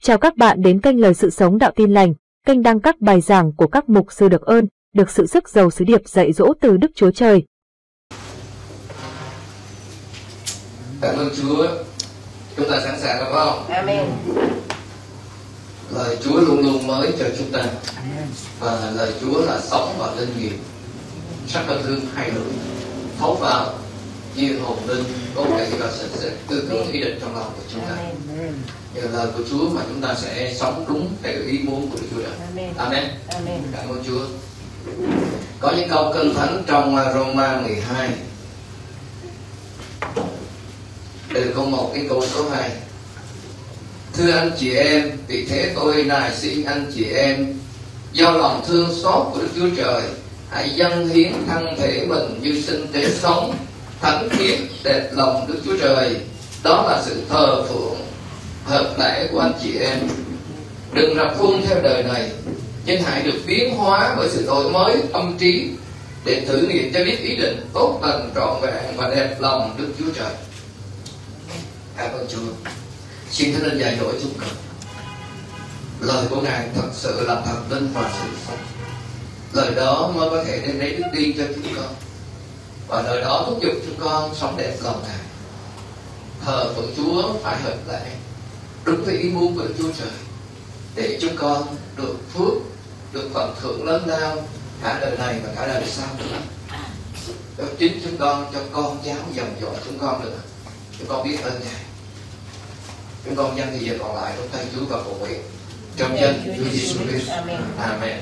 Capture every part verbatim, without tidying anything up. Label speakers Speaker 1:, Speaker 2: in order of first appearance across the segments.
Speaker 1: Chào các bạn đến kênh Lời Sự Sống Đạo Tin Lành, kênh đăng các bài giảng của các mục sư được ơn, được sự sức giàu sứ điệp dạy dỗ từ Đức Chúa Trời.
Speaker 2: Cảm ơn Chúa. Chúng ta sẵn sàng rồi phải không?
Speaker 3: Amen.
Speaker 2: Lời Chúa luôn luôn mới cho chúng ta. Và lời Chúa là sống và linh nghiệm, sắc và thương hai lưỡi, thấu vào chia hồn linh, cốt tủy và sạch sẽ tư tưởng ý định trong lòng của chúng ta. Nhờ lời của Chúa mà chúng ta sẽ sống đúng theo ý muốn của Đức Chúa Trời.
Speaker 3: Amen.
Speaker 2: Amen.
Speaker 3: Amen.
Speaker 2: Cảm ơn Chúa. Có những câu kinh thánh trong Roma mười hai, từ câu một đến câu số hai. Thưa anh chị em, vì thế tôi nài xin anh chị em, do lòng thương xót của Đức Chúa Trời, hãy dâng hiến thân thể mình như sinh tế sống, thánh khiết, đẹp lòng Đức Chúa Trời. Đó là sự thờ phượng hợp lẽ của anh chị em. Đừng rập khuôn theo đời này, nhưng hãy được biến hóa bởi sự đổi mới tâm trí, để thử nghiệm cho biết ý định tốt lành, trọn vẹn và đẹp lòng Đức Chúa Trời. Cảm ơn Chúa. Xin Thánh Linh dạy dỗ chúng con. Lời của Ngài thật sự là thần linh và sự sống. Lời đó mới có thể đem lấy đức tin cho chúng con, và lời đó thúc giục chúng con sống đẹp lòng Ngài. Thờ phượng Chúa phải hợp lẽ, đúng với ý muốn của Đức Chúa Trời, để chúng con được phước, được phần thưởng lớn lao cả đời này và cả đời sau nữa. Cho chính chúng con, cho con cháu dòng dõi chúng con nữa. Chúng con biết ơn Ngài. Chúng con dâng thì giờ còn lại trong tay Chúa và cầu nguyện trong danh Chúa Giêsu Christ. Amen.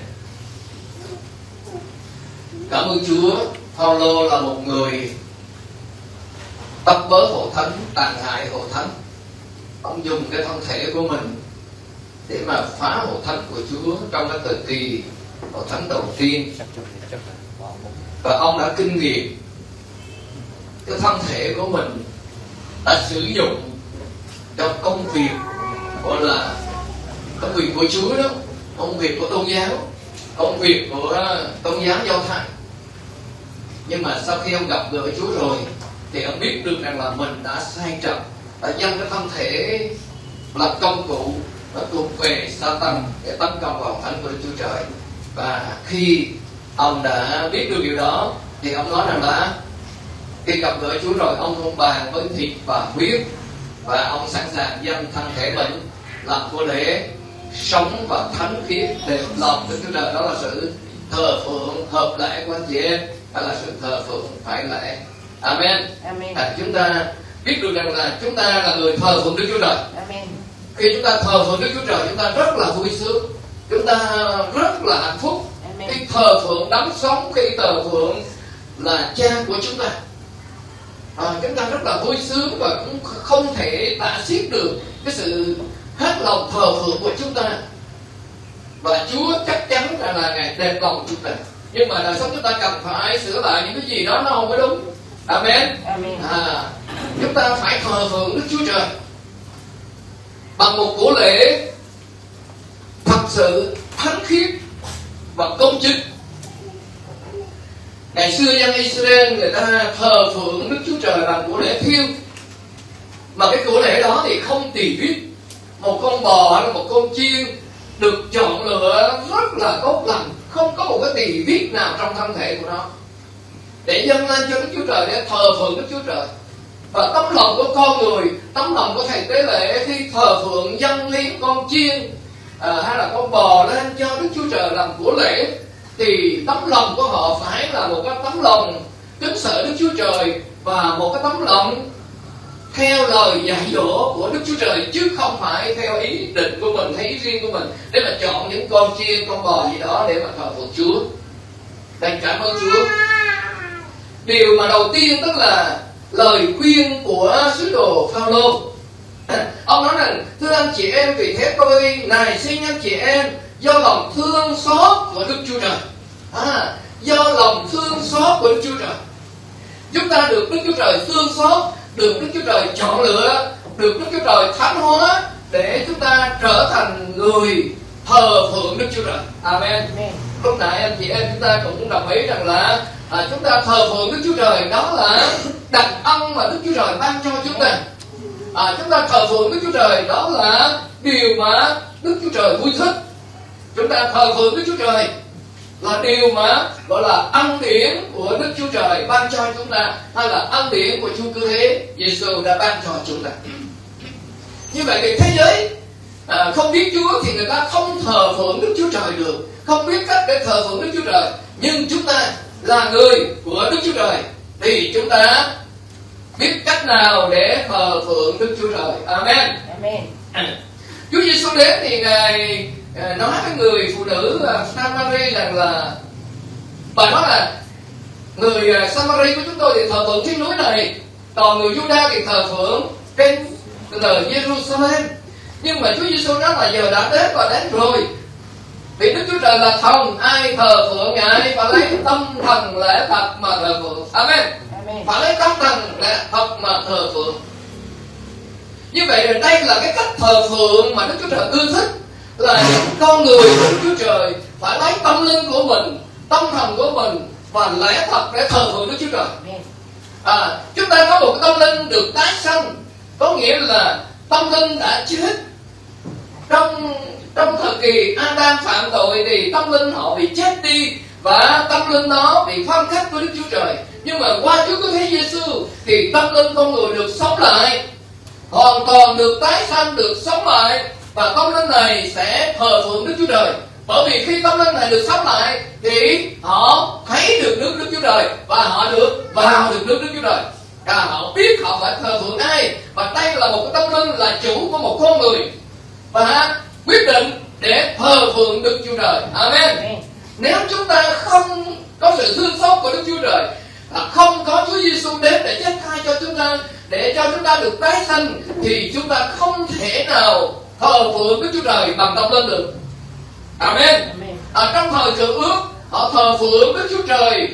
Speaker 2: Cảm ơn Chúa. Phaolô là một người bắt bớ hội thánh, tàn hại hội thánh. Ông dùng cái thân thể của mình để mà phá hội thánh của Chúa trong cái thời kỳ hội thánh đầu tiên. Và ông đã kinh nghiệm cái thân thể của mình đã sử dụng cho công việc, gọi là công việc của Chúa đó, công việc của tôn giáo, công việc của tôn giáo Do Thái. Nhưng mà sau khi ông gặp gỡ Chúa rồi thì ông biết được rằng là mình đã sai trật, đã dâng cái thân thể làm công cụ nó thuộc về Satan để tấn công vào thánh của Đức Chúa Trời. Và khi ông đã biết được điều đó thì ông nói rằng là khi gặp gỡ Chúa rồi, ông không bàn với thịt và huyết, và ông sẵn sàng dâng thân thể mình làm của lễ sống và thánh khiết đẹp lòng Đức Chúa Trời. Đó là sự thờ phượng hợp lẽ của anh chị em, đó là sự thờ phượng phải lẽ. Amen.
Speaker 3: Amen.
Speaker 2: À, chúng ta biết được rằng là chúng ta là người thờ phượng Đức Chúa Trời.
Speaker 3: Amen.
Speaker 2: Khi chúng ta thờ phượng Đức Chúa Trời, chúng ta rất là vui sướng, chúng ta rất là hạnh phúc.
Speaker 3: Amen.
Speaker 2: Khi thờ phượng đấng sống, khi thờ phượng là cha của chúng ta, à, chúng ta rất là vui sướng và cũng không thể tả xiết được cái sự hết lòng thờ phượng của chúng ta. Và Chúa chắc chắn là, là Ngài đẹp lòng chúng ta. Nhưng mà đời sống chúng ta cần phải sửa lại những cái gì đó nó không có đúng. Amen.
Speaker 3: Amen.
Speaker 2: À, chúng ta phải thờ phượng Đức Chúa Trời bằng một của lễ thật sự thánh khiết và công chính. Ngày xưa dân Israel người ta thờ phượng Đức Chúa Trời bằng của lễ thiêng, mà cái của lễ đó thì không tỳ vết, một con bò hay một con chiên được chọn lựa rất là tốt lành, không có một cái tỳ vết nào trong thân thể của nó, để dâng lên cho Đức Chúa Trời, để thờ phượng Đức Chúa Trời. Và tấm lòng của con người, tấm lòng của thầy tế lễ khi thờ phượng dâng hiến con chiên à, hay là con bò lên cho Đức Chúa Trời làm của lễ, thì tấm lòng của họ phải là một cái tấm lòng kính sợ Đức Chúa Trời, và một cái tấm lòng theo lời dạy dỗ của Đức Chúa Trời, chứ không phải theo ý định của mình hay ý riêng của mình để mà chọn những con chiên, con bò gì đó để mà thờ phượng Chúa. Đành cảm ơn Chúa. Điều mà đầu tiên tức là lời khuyên của sứ đồ Phaolô. Ông nói rằng: thưa anh chị em, vì thế tôi nài xin anh chị em, do lòng thương xót của Đức Chúa Trời, à, do lòng thương xót của Đức Chúa Trời, chúng ta được Đức Chúa Trời thương xót, được Đức Chúa Trời chọn lựa, được Đức Chúa Trời thánh hóa để chúng ta trở thành người thờ phượng Đức Chúa Trời. Amen.
Speaker 3: Amen.
Speaker 2: Lúc nãy anh chị em chúng ta cũng đồng ý rằng là à, chúng ta thờ phượng Đức Chúa Trời đó là đặc ân mà Đức Chúa Trời ban cho chúng ta. À, chúng ta thờ phượng Đức Chúa Trời đó là điều mà Đức Chúa Trời vui thích. Chúng ta thờ phượng Đức Chúa Trời là điều mà gọi là ân điển của Đức Chúa Trời ban cho chúng ta, hay là ân điển của Chúa Cứu Thế Giêsu đã ban cho chúng ta. Như vậy thì thế giới à, không biết Chúa thì người ta không thờ phượng Đức Chúa Trời được, không biết cách để thờ phượng Đức Chúa Trời. Nhưng chúng ta là người của Đức Chúa Trời thì chúng ta biết cách nào để thờ phượng Đức Chúa Trời. Amen.
Speaker 3: Amen.
Speaker 2: Chúa Giêsu đến thì ngài nói với người phụ nữ Samari rằng là, bà nói là người Samari của chúng tôi thì thờ phượng trên núi này, còn người Juda thì thờ phượng trên từ Jerusalem. Nhưng mà Chúa Giêsu nói là giờ đã đến và đến rồi, vì Đức Chúa Trời là thần, ai thờ phượng ngài và lấy tâm thần lẽ thật mà thờ phượng. Amen.
Speaker 3: Amen.
Speaker 2: Phải lấy tâm thần lẽ thật mà thờ phượng. Như vậy đây là cái cách thờ phượng mà Đức Chúa Trời ưa thích, là những con người của Đức Chúa Trời phải lấy tâm linh của mình, tâm thần của mình và lẽ thật để thờ phượng Đức Chúa Trời. À, chúng ta có một tâm linh được tái sanh, có nghĩa là tâm linh đã chết. Trong trong thời kỳ Adam phạm tội thì tâm linh họ bị chết đi và tâm linh đó bị phân cách với Đức Chúa Trời. Nhưng mà qua Chúa Cứu Thế Giêsu thì tâm linh con người được sống lại, hoàn toàn được tái sanh, được sống lại, và tâm linh này sẽ thờ phượng Đức Chúa Trời. Bởi vì khi tâm linh này được sống lại thì họ thấy được nước Đức Chúa Trời và họ được vào được nước Đức Chúa Trời. À, họ biết họ phải thờ phượng ai, và đây là một cái tâm linh là chủ của một con người và quyết định để thờ phượng Đức Chúa Trời. Amen. Amen. Nếu chúng ta không có sự thương xót của Đức Chúa Trời, không có Chúa Giêsu đến để chết thay cho chúng ta, để cho chúng ta được tái sanh, thì chúng ta không thể nào thờ phượng Đức Chúa Trời bằng tâm linh được. Amen. Amen. Ở trong thời Cựu Ước, họ thờ phượng Đức Chúa Trời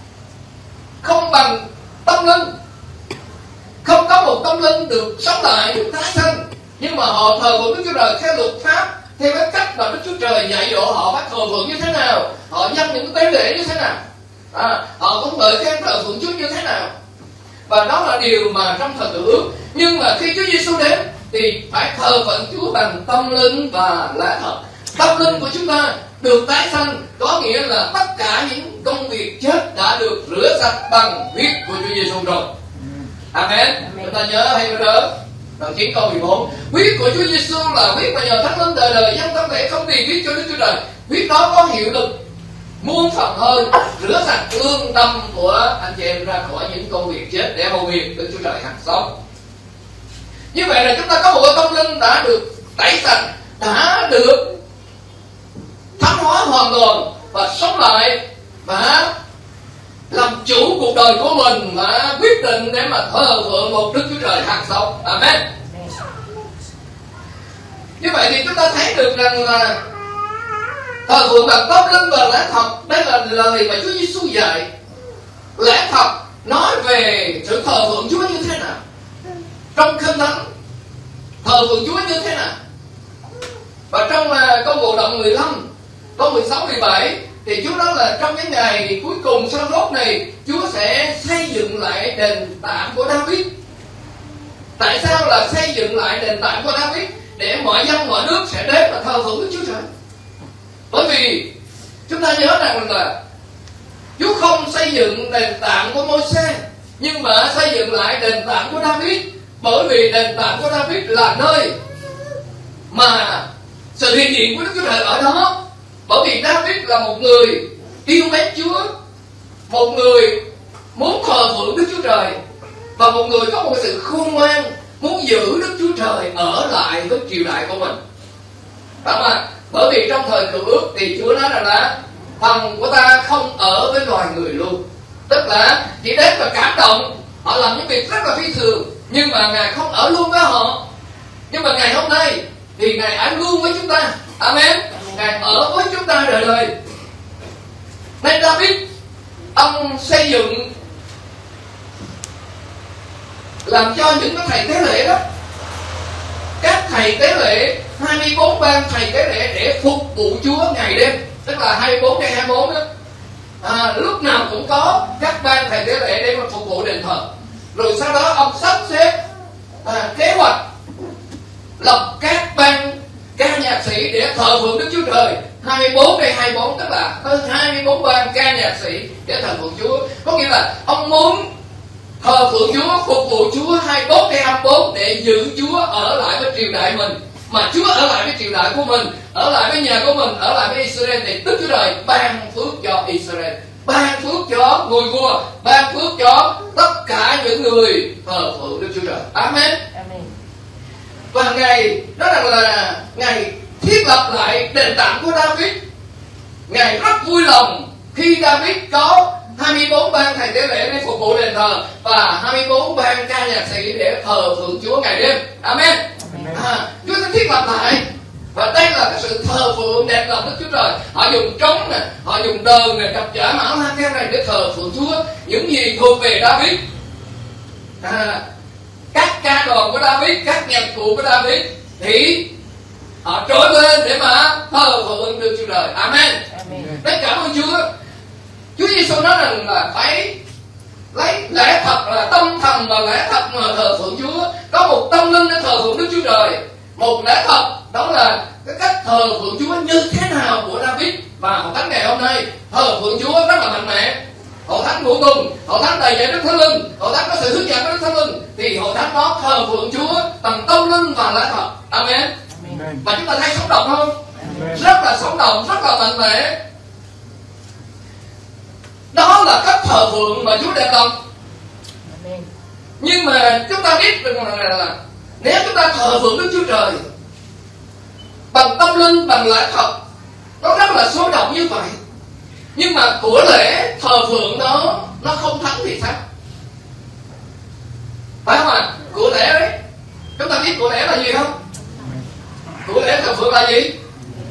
Speaker 2: không bằng tâm linh, không có một tâm linh được sống lại, được tái sanh, nhưng mà họ thờ phượng Đức Chúa Trời theo luật pháp, theo cái cách mà Đức Chúa Trời dạy dỗ họ phải thờ phượng như thế nào, họ dâng những tế lễ như thế nào, à, họ cũng ngợi khen thờ phượng Chúa như thế nào. Và đó là điều mà trong thời Cựu Ước. Nhưng mà khi Chúa Giêsu đến thì phải thờ phượng Chúa bằng tâm linh và lẽ thật. Tâm linh của chúng ta được tái sanh, có nghĩa là tất cả những công việc chết đã được rửa sạch bằng huyết của Chúa Giêsu rồi. Amen. Amen. Chúng ta nhớ hay nhớ đoạn chín câu mười bốn, huyết của Chúa Giêsu là huyết mà nhờ Thánh Linh đời đời dân tâm thể không tỳ huyết cho Đức Chúa Trời. Huyết đó có hiệu lực muôn phần hơn rửa sạch lương tâm của anh chị em ra khỏi những công việc chết để hầu việc Đức Chúa Trời hằng sống. Như vậy là chúng ta có một cái tâm linh đã được tẩy sạch, đã được thánh hóa hoàn toàn và sống lại, và làm chủ cuộc đời của mình và quyết định để mà thờ phượng một Đức Chúa Trời hằng sống. Amen. Như vậy thì chúng ta thấy được rằng là thờ phượng bằng tâm linh và lẽ thật, đây là lời mà Chúa Giêsu dạy. Lẽ thật nói về sự thờ phượng Chúa như thế nào. Trong Kinh Thánh thờ phượng Chúa như thế nào. Và trong uh, câu Ngộ Động mười lăm câu mười sáu mười bảy thì Chúa nói là trong những ngày cuối cùng sau rốt này, Chúa sẽ xây dựng lại đền tạm của David. Tại sao là xây dựng lại đền tạm của David? Để mọi dân mọi nước sẽ đến và thờ phượng Đức Chúa Trời. Bởi vì chúng ta nhớ rằng là Chúa không xây dựng đền tạm của Môi-se, nhưng mà xây dựng lại đền tạm của David. Bởi vì đền tạm của David là nơi mà sự hiện diện của Đức Chúa Trời ở đó. Bởi vì David là một người yêu mến Chúa, một người muốn thờ phượng Đức Chúa Trời, và một người có một sự khôn ngoan, muốn giữ Đức Chúa Trời ở lại với triều đại của mình. Đó mà, bởi vì trong thời Cựu Ước thì Chúa nói rằng là thần của ta không ở với loài người luôn. Tức là chỉ đến và cảm động, họ làm những việc rất là phi thường, nhưng mà Ngài không ở luôn với họ. Nhưng mà ngày hôm nay thì Ngài ở luôn với chúng ta. Amen. Ngài ở với chúng ta đời đời. Nên David, ông xây dựng làm cho những cái thầy tế lễ đó, các thầy tế lễ, hai mươi bốn ban thầy tế lễ để phục vụ Chúa ngày đêm, tức là hai mươi bốn trên hai mươi bốn đó. À, lúc nào cũng có các ban thầy tế lễ để mà phục vụ đền thờ. Rồi sau đó ông sắp xếp à, kế hoạch lập các ban ca nhạc sĩ để thờ phượng Đức Chúa Trời. hai mươi bốn đây hai mươi bốn tức là hơn hai mươi bốn ban ca nhạc sĩ để thờ phượng Chúa. Có nghĩa là ông muốn thờ phượng Chúa, phục vụ Chúa hai mươi bốn trên hai mươi bốn để giữ Chúa ở lại với triều đại mình. Mà Chúa ở lại với triều đại của mình, ở lại với nhà của mình, ở lại với Israel, thì Đức Chúa Trời ban phước cho Israel, ban phước cho ngôi vua, ban phước cho tất cả những người thờ phượng Đức Chúa Trời. Amen.
Speaker 3: Amen.
Speaker 2: Và ngày đó là, là ngày thiết lập lại đền tạm của David. Ngài rất vui lòng khi David có hai mươi bốn ban thầy tế lễ để phục vụ đền thờ và hai mươi bốn ban ca nhạc sĩ để thờ phượng Chúa ngày đêm. Amen. À, Chúa sẽ thiết lập lại. Và đây là cái sự thờ phượng đẹp lòng Đức Chúa Trời. Họ dùng trống nè, họ dùng đờn nè, cặp chả mão la kèn này để thờ phượng Chúa. Những gì thuộc về David, à, các ca đoàn của David, các nhạc cụ của David thì họ trỗi lên để mà thờ phượng Đức Chúa Trời. Amen. Đấy, cảm ơn Chúa. Chúa Giêsu nói rằng là phải lấy lẽ thật là tâm thần và lẽ thật mà thờ phượng Chúa. Có một tâm linh để thờ phượng Đức Chúa Trời, một lẽ thật đó là cái cách thờ phượng Chúa như thế nào của David. Và hội thánh ngày hôm nay thờ phượng Chúa rất là mạnh mẽ. Hội thánh ngũ tuần, hội thánh đầy dạy Đức Thánh Linh, hội thánh có sự hướng dẫn của Đức Thánh Linh, thì hội thánh đó thờ phượng Chúa bằng tâm linh và lẽ thật. Amen. Amen. Và chúng ta thấy sống động không? Amen. Rất là sống động, rất là mạnh mẽ. Đó là cách thờ phượng mà Chúa đẹp lòng. Amen. Nhưng mà chúng ta biết rằng là, là nếu chúng ta thờ phượng Đức Chúa Trời bằng tâm linh, bằng lẽ thật, nó rất là sôi động như vậy, nhưng mà của lễ thờ phượng đó nó không thắng thì sao? Phải không ạ? À? Của lễ đấy, chúng ta biết của lễ là gì không? Của lễ thờ phượng là gì?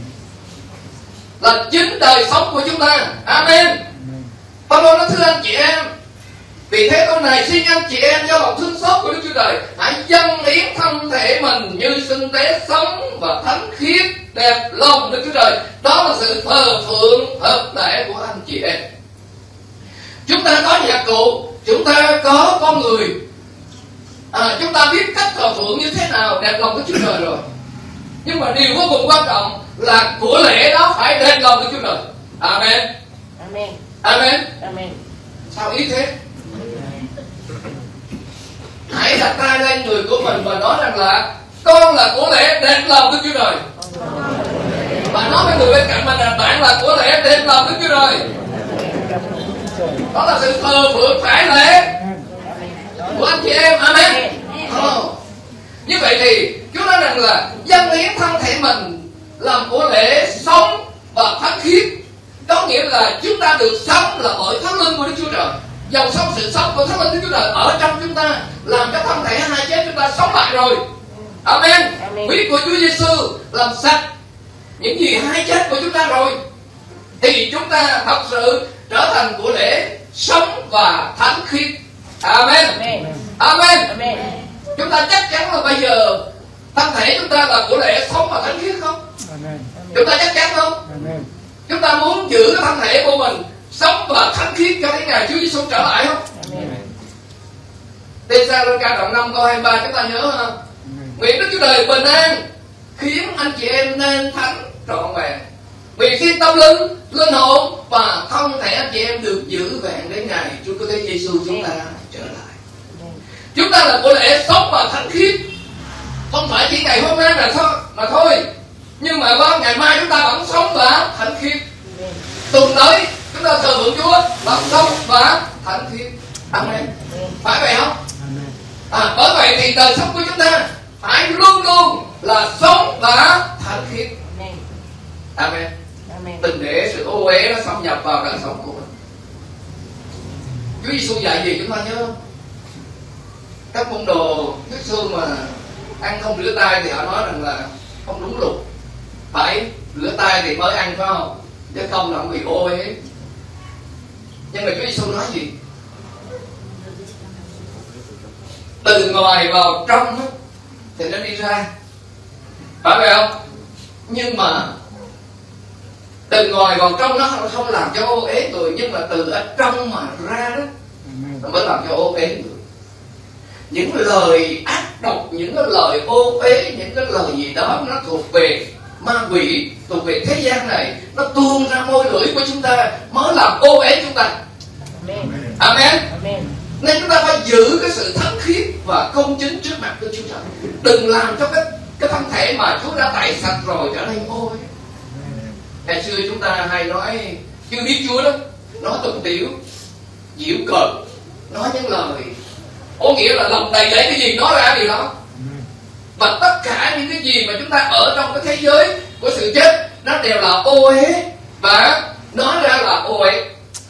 Speaker 2: Là chính đời sống của chúng ta. Amen. Phaolô nói thưa anh chị em, vì thế câu này xin anh chị em do lòng thương xót của Đức Chúa Trời hãy dâng hiến thân thể mình như sinh tế sống và thánh khiết đẹp lòng Đức Chúa Trời. Đó là sự thờ phượng hợp lẽ của anh chị em. Chúng ta có nhạc cụ, chúng ta có con người, à, chúng ta biết cách thờ phượng như thế nào đẹp lòng Đức Chúa Trời rồi. Nhưng mà điều vô cùng quan trọng là của lễ đó phải đẹp lòng Đức Chúa Trời. Amen.
Speaker 3: Amen.
Speaker 2: Amen.
Speaker 3: Amen.
Speaker 2: Sao ý thế? Hãy đặt tay lên người của mình và nói rằng là con là của lễ đẹp lòng Đức Chúa Trời. Và nói với người bên cạnh mình là bạn là của lễ đẹp lòng Đức Chúa Trời. Đó là sự thờ phượng phải lễ của anh chị em. Amen. Oh. Như vậy thì Chúa nói rằng là dâng hiến thân thể mình làm của lễ sống và thánh khiết. Có nghĩa là chúng ta được sống là bởi Thánh Linh của Đức Chúa Trời. Dòng sống sự sống của Thánh Linh Đức Chúa Trời ở trong chúng ta, làm cho thân thể hai chết chúng ta sống lại rồi. Amen. Huyết của Chúa Giêsu làm sạch những gì hai chết của chúng ta rồi, thì chúng ta thật sự trở thành của lễ sống và thánh khiết. Amen. Amen. Amen. Amen. Chúng ta chắc chắn là bây giờ thân thể chúng ta là của lễ sống và thánh khiết không? Amen. Chúng ta chắc chắn không? Amen. Chúng ta muốn giữ cái thân thể của mình sống và thánh khiết cho đến ngày Chúa Giêsu trở lại không? Thê-sa-lô-ni-ca đoạn năm câu hai mươi ba chúng ta nhớ ha. Nguyện Đức Chúa Trời bình an khiến anh chị em nên thánh trọn vẹn. Nguyện xin tâm linh, linh hồn và thân thể anh chị em được giữ vẹn đến ngày Chúa Cứu Thế Giêsu chúng ta trở lại. Chúng ta là của lễ sống và thánh khiết, không phải chỉ ngày hôm nay là thôi mà thôi, nhưng mà qua ngày mai chúng ta vẫn sống và thánh khiết. Tuần tới chúng ta thờ phượng Chúa vẫn sống và thánh khiết. Amen. Phải vậy không? À, bởi vậy thì đời sống của chúng ta phải luôn luôn là sống và thánh khiết. Amen. Đừng để sự ô uế nó xâm nhập vào đời sống của mình. Chúa Giêsu dạy gì chúng ta nhớ không? Các môn đồ nước xưa mà ăn không rửa tay thì họ nói rằng là không đúng luật, phải rửa tay thì mới ăn, phải không? Chứ không là không bị ô uế. Nhưng mà Chúa Giêsu nói gì? Từ ngoài vào trong thì nó đi ra, phải vậy không? Nhưng mà từ ngoài vào trong nó không làm cho ô uế người, nhưng mà từ ở trong mà ra đó nó mới làm cho ô uế người. những lời ác độc, những cái lời ô uế, những cái lời gì đó nó thuộc về ma quỷ, thuộc về thế gian này, nó tuôn ra môi lưỡi của chúng ta mới làm ô uế chúng ta. Amen. Amen. Amen. Nên chúng ta phải giữ cái sự thánh khiết và công chính trước mặt của Chúa Trời. Đừng làm cho cái cái thân thể mà Chúa đã tẩy sạch rồi trở nên ô uế. Ngày xưa chúng ta hay nói chưa biết Chúa đó, nói tục tiểu, giễu cợt, nói những lời có nghĩa là lòng đầy dẫy cái gì nói ra điều đó. Và tất cả những cái gì mà chúng ta ở trong cái thế giới của sự chết nó đều là ô uế và nói ra là ô uế.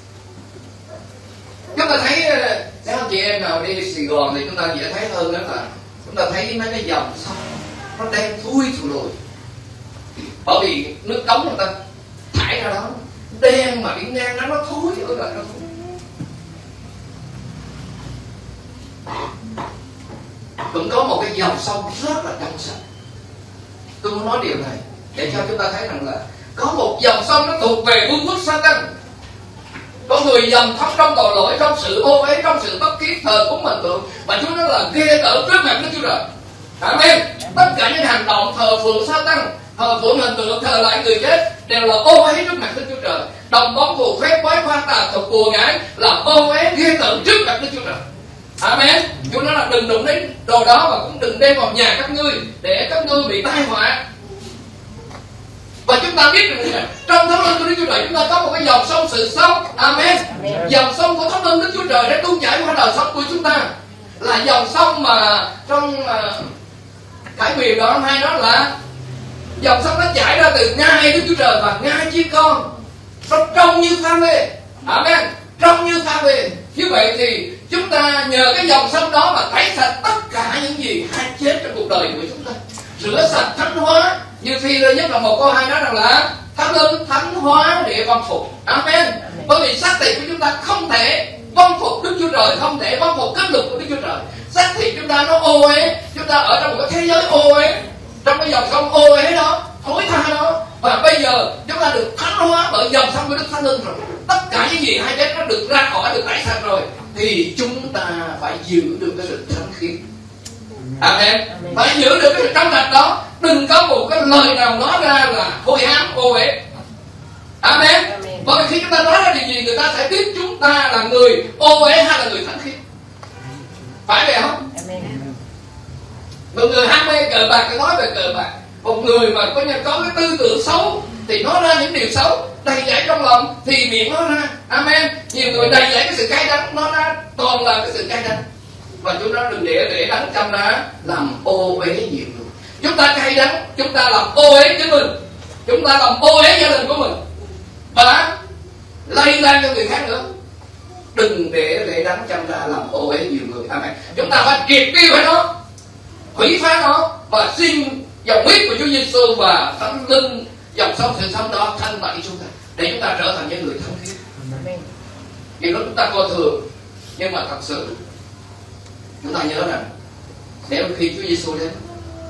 Speaker 2: Chúng ta thấy các anh chị em nào đi Sài Gòn thì chúng ta dễ thấy hơn, đó là chúng ta thấy mấy cái dòng sông nó đen thui thù lùi, bởi vì nước cống người ta thải ra đó đen mà đi ngang nó nó thối ở lại nó thối. Cũng có một cái dòng sông rất là trong sạch. Tôi muốn nói điều này để cho chúng ta thấy rằng là có một dòng sông nó thuộc về vương quốc Satan. Có người dầm thấm trong tội lỗi, trong sự ô uế, trong sự bất khiết, thờ cúng hình tượng, mà Chúa nói là ghê tởm trước mặt Đức Chúa Trời. Amen. Tất cả những hành động thờ phượng Satan, thờ phượng hình tượng, thờ lại người chết đều là ô uế trước mặt Đức Chúa Trời. Đồng bóng phù phép bói khoan tà thuật bùa ngải là ô uế ghê tởm trước mặt Đức Chúa Trời. Amen. Chúa nói là đừng đụng đến đồ đó và cũng đừng đem vào nhà các ngươi để các ngươi bị tai họa. Và chúng ta biết rằng trong Thánh Linh của Đức Chúa Trời chúng ta có một cái dòng sông sự sống. Amen. Amen. Dòng sông của Thánh Linh Đức Chúa Trời đã tuôn chảy qua đời sống của chúng ta, là dòng sông mà trong uh, Khải Huyền đoạn hai đó là dòng sông nó chảy ra từ ngai Đức Chúa Trời và ngai chiên con, nó trông như pha lê. Amen. Trông như pha lê. Như vậy thì chúng ta nhờ cái dòng sông đó mà tẩy sạch tất cả những gì hay chết trong cuộc đời của chúng ta, rửa sạch thánh hóa. Như Phi Lê nhất là một câu hai nói rằng là Thánh Linh thánh hóa địa vong phục. Amen. Bởi vì xác thịt của chúng ta không thể vong phục Đức Chúa Trời, không thể vong phục kết luật của Đức Chúa Trời. Xác thịt chúng ta nó ô uế, chúng ta ở trong một cái thế giới ô uế, trong cái dòng sông ô uế đó, thối tha đó. Và bây giờ chúng ta được thánh hóa bởi dòng sông của Đức Thánh Linh rồi. Tất cả những gì hay chết nó được ra khỏi, được tẩy sạch rồi, thì chúng ta phải giữ được cái sự thánh khiết. Amen. Amen. Phải giữ được cái sự trong sạch đó. Đừng có một cái lời nào nói ra là hôi hám ô uế. Amen. Amen. Bởi vì khi chúng ta nói ra điều gì, người ta sẽ biết chúng ta là người ô uế hay là người thánh khiết. Phải vậy không? Amen. Một người ham mê cờ bạc thì nói về cờ bạc. Một người mà có có cái tư tưởng xấu thì nói ra những điều xấu, đầy dẫy trong lòng thì miệng nói ra. Amen. Nhiều người đầy dẫy cái sự cay đắng, nói ra toàn là cái sự cay đắng. Và chúng ta đừng để để đắng chăm ra làm ô uế nhiều người. Chúng ta cay đắng, chúng ta làm ô uế chính mình, chúng ta làm ô uế gia đình của mình và lây lan cho người khác nữa. Đừng để để đắng chăm ra làm ô uế nhiều người. Amen. Chúng ta phải triệt tiêu hết nó, hủy phá nó và xin dòng huyết của Chúa Giêsu và Thánh Linh, dòng sông sự sống đó thanh tẩy chúng ta để chúng ta trở thành những người thánh khiết. Điều đó chúng ta coi thường, nhưng mà thật sự chúng ta nhớ rằng nếu khi Chúa Giêsu đến,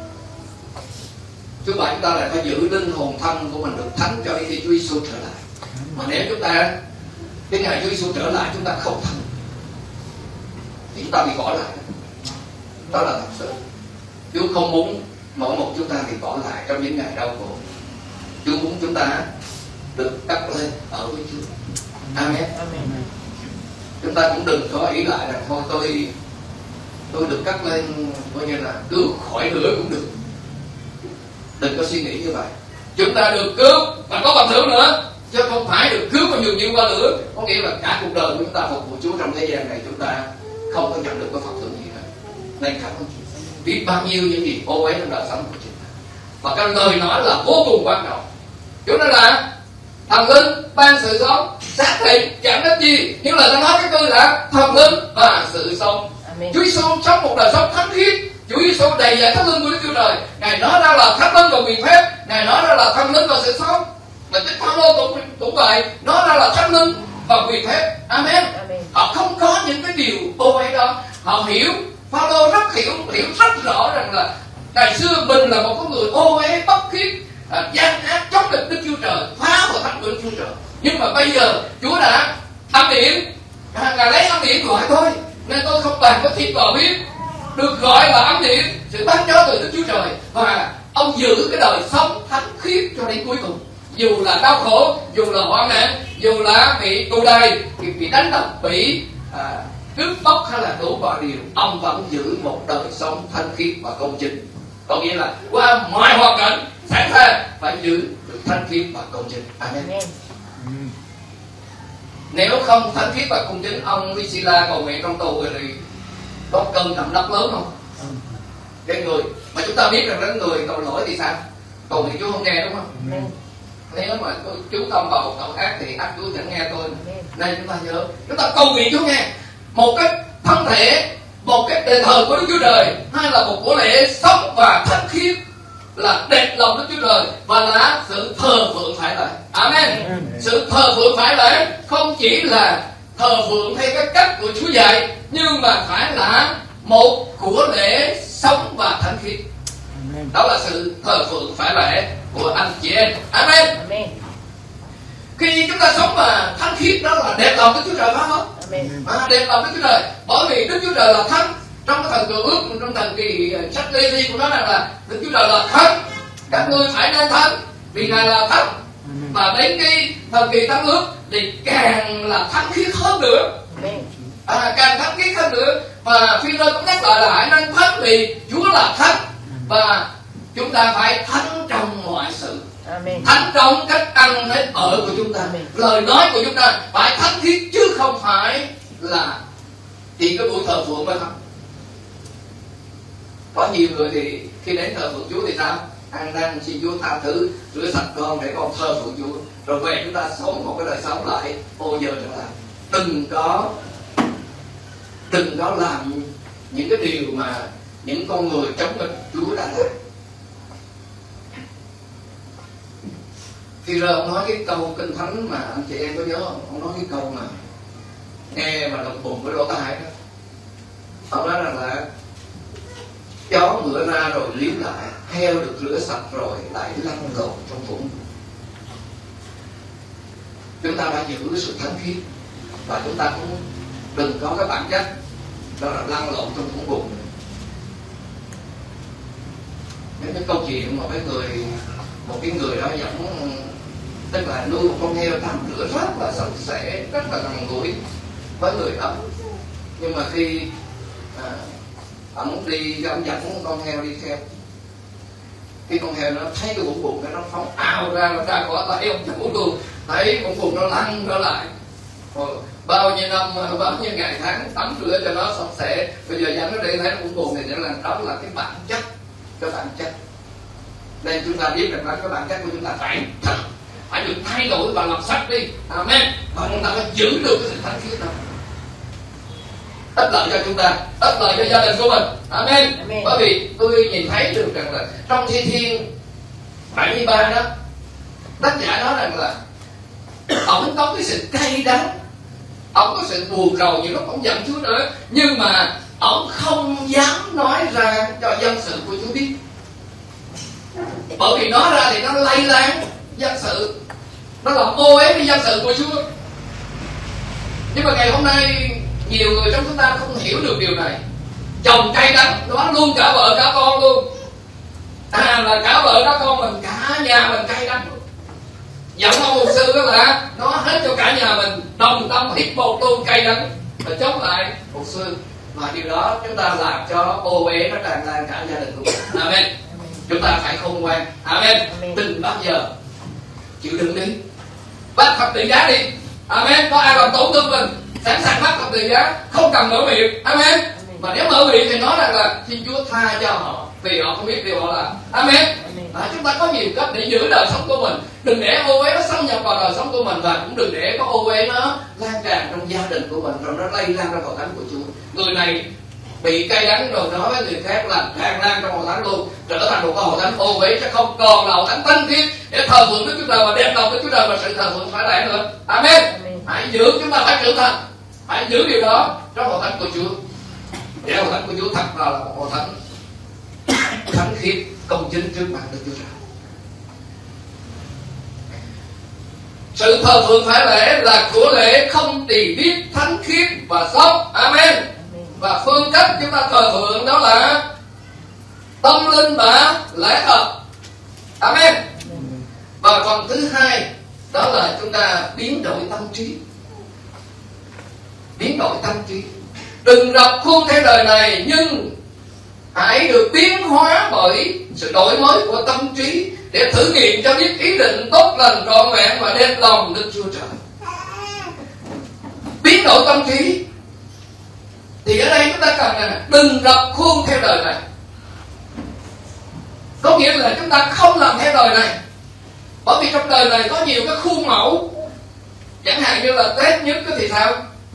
Speaker 2: Chúa bảo chúng ta lại phải giữ linh hồn thân của mình được thánh cho đến khi Chúa Giêsu trở lại. Mà nếu chúng ta đến ngày Chúa Giêsu trở lại chúng ta không thánh thì chúng ta bị bỏ lại. Đó là thật sự. Chúa không muốn mỗi một chúng ta bị bỏ lại trong những ngày đau khổ. Chúa muốn chúng ta được cất lên ở với Chúa. Amen. Amen. Chúng ta cũng đừng có ý lại rằng thôi tôi tôi được cất lên coi như là cứu khỏi lửa cũng được. Đừng có suy nghĩ như vậy. Chúng ta được cứu và có phần thưởng nữa, chứ không phải được cứu và nhường như qua lửa. Có nghĩa là cả cuộc đời của chúng ta phục vụ Chúa trong thế gian này chúng ta không có nhận được cái phần thưởng gì hết. Nên cảm ơn Chúa. Biết bao nhiêu những gì ô uế trong đời sống của chúng ta. Và cái lời nói là vô cùng quan trọng. Chúa nói là thần linh ban sự sống, xác thịt chẳng đến gì, nhưng lời ta nói cái câu là thần linh và sự sống. Amen. Chúa Giêsu sống một đời sống thánh khiết. Chúa Giêsu đầy dẫy thánh linh của Đức Chúa Trời. Ngài nói ra là thánh linh và quyền phép, Ngài nói ra là thần linh và sự sống. Và Chúa Phaolô cũng cũng vậy, nói ra là thánh linh và quyền phép. Amen. Amen. Họ không có những cái điều ô uế đó. Họ hiểu, Phaolô rất hiểu hiểu rất rõ rằng là ngày xưa mình là một con người ô uế bất khiết, à, gian ác chống địch Đức Chúa Trời, phá vào thánh của Đức Chúa Trời. Nhưng mà bây giờ Chúa đã âm điển, à, Ngài lấy âm điển gọi thôi, nên tôi không bàn có thịt và huyết, được gọi là ấm điển, sự ban cho từ Đức Chúa Trời, và ông giữ cái đời sống thánh khiết cho đến cuối cùng. Dù là đau khổ, dù là hoạn nạn, dù là bị tù đầy, bị đánh đập, bị à, cướp bóc hay là đủ mọi điều, ông vẫn giữ một đời sống thanh khiết và công chính. Có nghĩa là qua mọi hoàn cảnh sẵn sàng phải giữ được thanh khiết và công chính. Amen. Amen. Nếu không thanh khiết và công chính, ông Priscilla cầu nguyện trong tù rồi thì có cơn động đất lớn không? Cái người mà chúng ta biết rằng cái người tội lỗi thì sao? Cầu nguyện Chúa không nghe, đúng không? Amen. Nếu mà chú tâm vào tội ác thì ác Chúa chẳng nghe tôi. Nên chúng ta nhớ, chúng ta cầu nguyện Chúa nghe. Một cái thân thể, một cái đền thờ của Đức Chúa Trời, hay là một của lễ sống và thanh khiết là đẹp lòng Đức Chúa Trời, và là sự thờ phượng phải lễ. Amen. Amen. Sự thờ phượng phải lễ không chỉ là thờ phượng theo cái cách của Chúa dạy, nhưng mà phải là một của lễ sống và thanh khiết. Amen. Đó là sự thờ phượng phải lễ của anh chị em. Amen. Amen. Khi chúng ta sống mà thanh khiết, đó là đẹp lòng Đức Chúa Trời, phải không? Amen. À, đẹp lòng Đức Chúa Trời, bởi vì Đức Chúa Trời là thánh. Trong cái thần cựu ước, trong thần kỳ sách Lê Vi cũng nói rằng là Đức Chúa Trời là thánh, các ngươi phải nên thánh vì Ngài là thánh. Và đến cái thời kỳ thánh ước thì càng là thánh khiết hơn nữa, à, càng thánh khiết hơn nữa. Và Phi-rơ cũng nhắc lại là hãy nên thánh vì Chúa là thánh, và chúng ta phải thánh trong mọi sự. Amen. Thánh trong cách ăn cách ở của chúng ta. Amen. Lời nói của chúng ta phải thánh khiết, chứ không phải là chỉ cái buổi thờ phượng thôi không. Có nhiều người thì khi đến thờ phượng Chúa thì sao? Ăn năn xin Chúa tha thứ, rửa sạch con để con thờ phượng Chúa, rồi về chúng ta sống một cái đời sống lại ô dơ trở lại. Đừng có đừng có làm những cái điều mà những con người chống nghịch Chúa đã làm. Khi rồi ông nói cái câu kinh thánh mà anh chị em có nhớ không? Ông nói cái câu mà nghe mà động bụng với lỗ tai đó. Ông nói rằng là chó ngựa ra rồi liếm lại, heo được rửa sạch rồi lại lăn lộn trong vũng. Chúng ta phải giữ sự thánh khiết, và chúng ta cũng đừng có cái bản chất đó là lăn lộn trong vũng bùn. Những cái câu chuyện mà mấy người một cái người đó giống, tức là nuôi một con heo tắm rửa rất là sạch sẽ, rất là gần gũi với người đó, nhưng mà khi à, ông đi, ông dẫn con heo đi theo, khi con heo nó thấy cái vũng bùn nó phóng ào ra, nó ra khỏi tay ông chủ luôn, thấy vũng bùn nó lăn trở lại. Rồi, bao nhiêu năm, bao nhiêu ngày tháng tắm rửa cho nó sạch sẽ, bây giờ dẫn nó đi thấy nó vũng bùn thì là đó là cái bản chất, cái bản chất. Nên chúng ta biết rằng là cái bản chất của chúng ta phải thật, phải được thay đổi và làm sạch đi. Amen. Và chúng ta phải giữ được cái sự thánh khiết đó, ích lợi cho chúng ta, ích lợi cho gia đình của mình. Amen. Amen. Bởi vì tôi nhìn thấy được rằng là trong Thi Thiên bảy mươi ba đó, tác giả nói rằng là ông có cái sự cay đắng, ông có sự buồn rầu, nhiều lúc ông giận Chúa nữa, nhưng mà ông không dám nói ra cho dân sự của Chúa biết, bởi vì nói ra thì nó lây lan dân sự, nó làm ô uế cái dân sự của Chúa. Nhưng mà ngày hôm nay nhiều người trong chúng ta không hiểu được điều này. Chồng cay đắng, nó luôn cả vợ cả con luôn. À là cả vợ cả con mình, cả nhà mình cay đắng luôn. Giọng ông mục sư đó là nó hết cho cả nhà mình đồng tâm hiệp một luôn, cay đắng và chống lại mục sư. Và điều đó chúng ta làm cho ô uế nó tràn lan cả gia đình của mình. Amen. Chúng ta phải khôn ngoan. Amen. Amen. Đừng bao giờ chịu đựng đi, bắt thập tự giá đi. Amen. Có ai làm tổn thương mình, sẵn sàng bắt thập tự giá, không cần mở miệng. Amen. Và nếu mở miệng thì nói rằng là xin Chúa tha cho họ vì họ không biết điều họ làm. Amen. À, chúng ta có nhiều cách để giữ đời sống của mình, đừng để ô uế nó xâm nhập vào đời sống của mình, và cũng đừng để có ô uế nó lan tràn trong gia đình của mình, rồi nó lây lan ra hội thánh của Chúa. Người này bị cay đắng rồi nói với người khác là tràn lan trong hội thánh luôn, trở thành một cái hội thánh ô uế, sẽ không còn là hội thánh thanh khiết để thờ phượng Đức Chúa Trời và đem lòng Đức Chúa Trời và sự thờ phượng phải lẽ nữa. Amen. Amen. Hãy giữ, chúng ta phải trưởng thành, hãy giữ điều đó trong hội thánh của Chúa, để hội thánh của Chúa thật là một hội thánh thánh khiết công chính trước mặt Đức Chúa Trời. Sự thờ phượng phải lễ là của lễ không tỳ tiết, thánh khiết và sống. Amen. và phương cách chúng ta thờ phượng đó là tâm linh và lẽ thật. Amen. Và phần thứ hai đó là chúng ta biến đổi tâm trí. Biến đổi tâm trí. Đừng rập khuôn theo đời này, nhưng hãy được biến hóa bởi sự đổi mới của tâm trí để thử nghiệm cho biết ý định tốt lành trọn vẹn và đẹp lòng Đức Chúa Trời. Biến đổi tâm trí thì ở đây chúng ta cần là đừng rập khuôn theo đời này. Có nghĩa là chúng ta không làm theo đời này, bởi vì trong đời này có nhiều cái khuôn mẫu. Chẳng hạn như là Tết nhất thì sao?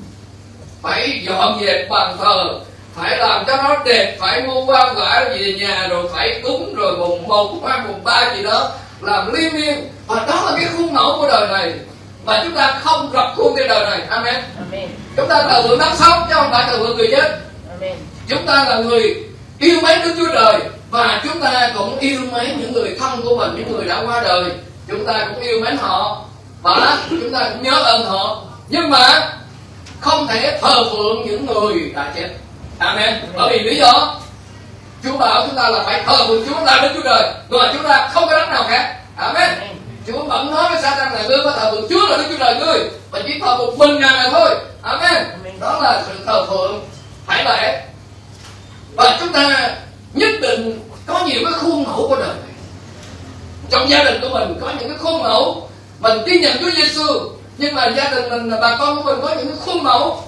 Speaker 2: Phải dọn dẹp bàn thờ, phải làm cho nó đẹp, phải mua hoa quả về nhà, rồi phải cúng, rồi mùng một, mùng hai, mùng ba gì đó, làm liên miên. Và đó là cái khuôn mẫu của đời này, và chúng ta không rập khuôn theo đời này. Amen.
Speaker 3: Amen.
Speaker 2: Chúng ta thờ phượng đáng sống chứ không phải thờ phượng người chết.
Speaker 3: Amen.
Speaker 2: Chúng ta là người yêu mến Đức Chúa Trời, và chúng ta cũng yêu mến những người thân của mình, những người đã qua đời. Chúng ta cũng yêu mến họ và chúng ta cũng nhớ ơn họ, nhưng mà không thể thờ phượng những người đã chết. Amen. Bởi vì lý do Chúa bảo chúng ta là phải thờ phượng Chúa là Đức Chúa Trời, ngoài chúng ta không có đấng nào khác. Amen. Chúa vẫn nói với Sa-tan là ngươi có thờ phượng Chúa là Đức Chúa Trời ngươi, và chỉ thờ một mình Ngài này thôi. Amen. Đó là sự thờ phượng phải lẽ. Và chúng ta nhất định có nhiều cái khuôn mẫu của đời này. Trong gia đình của mình có những cái khuôn mẫu. Mình tin nhận Chúa Giêsu, nhưng mà gia đình mình, bà con của mình có những cái khuôn mẫu,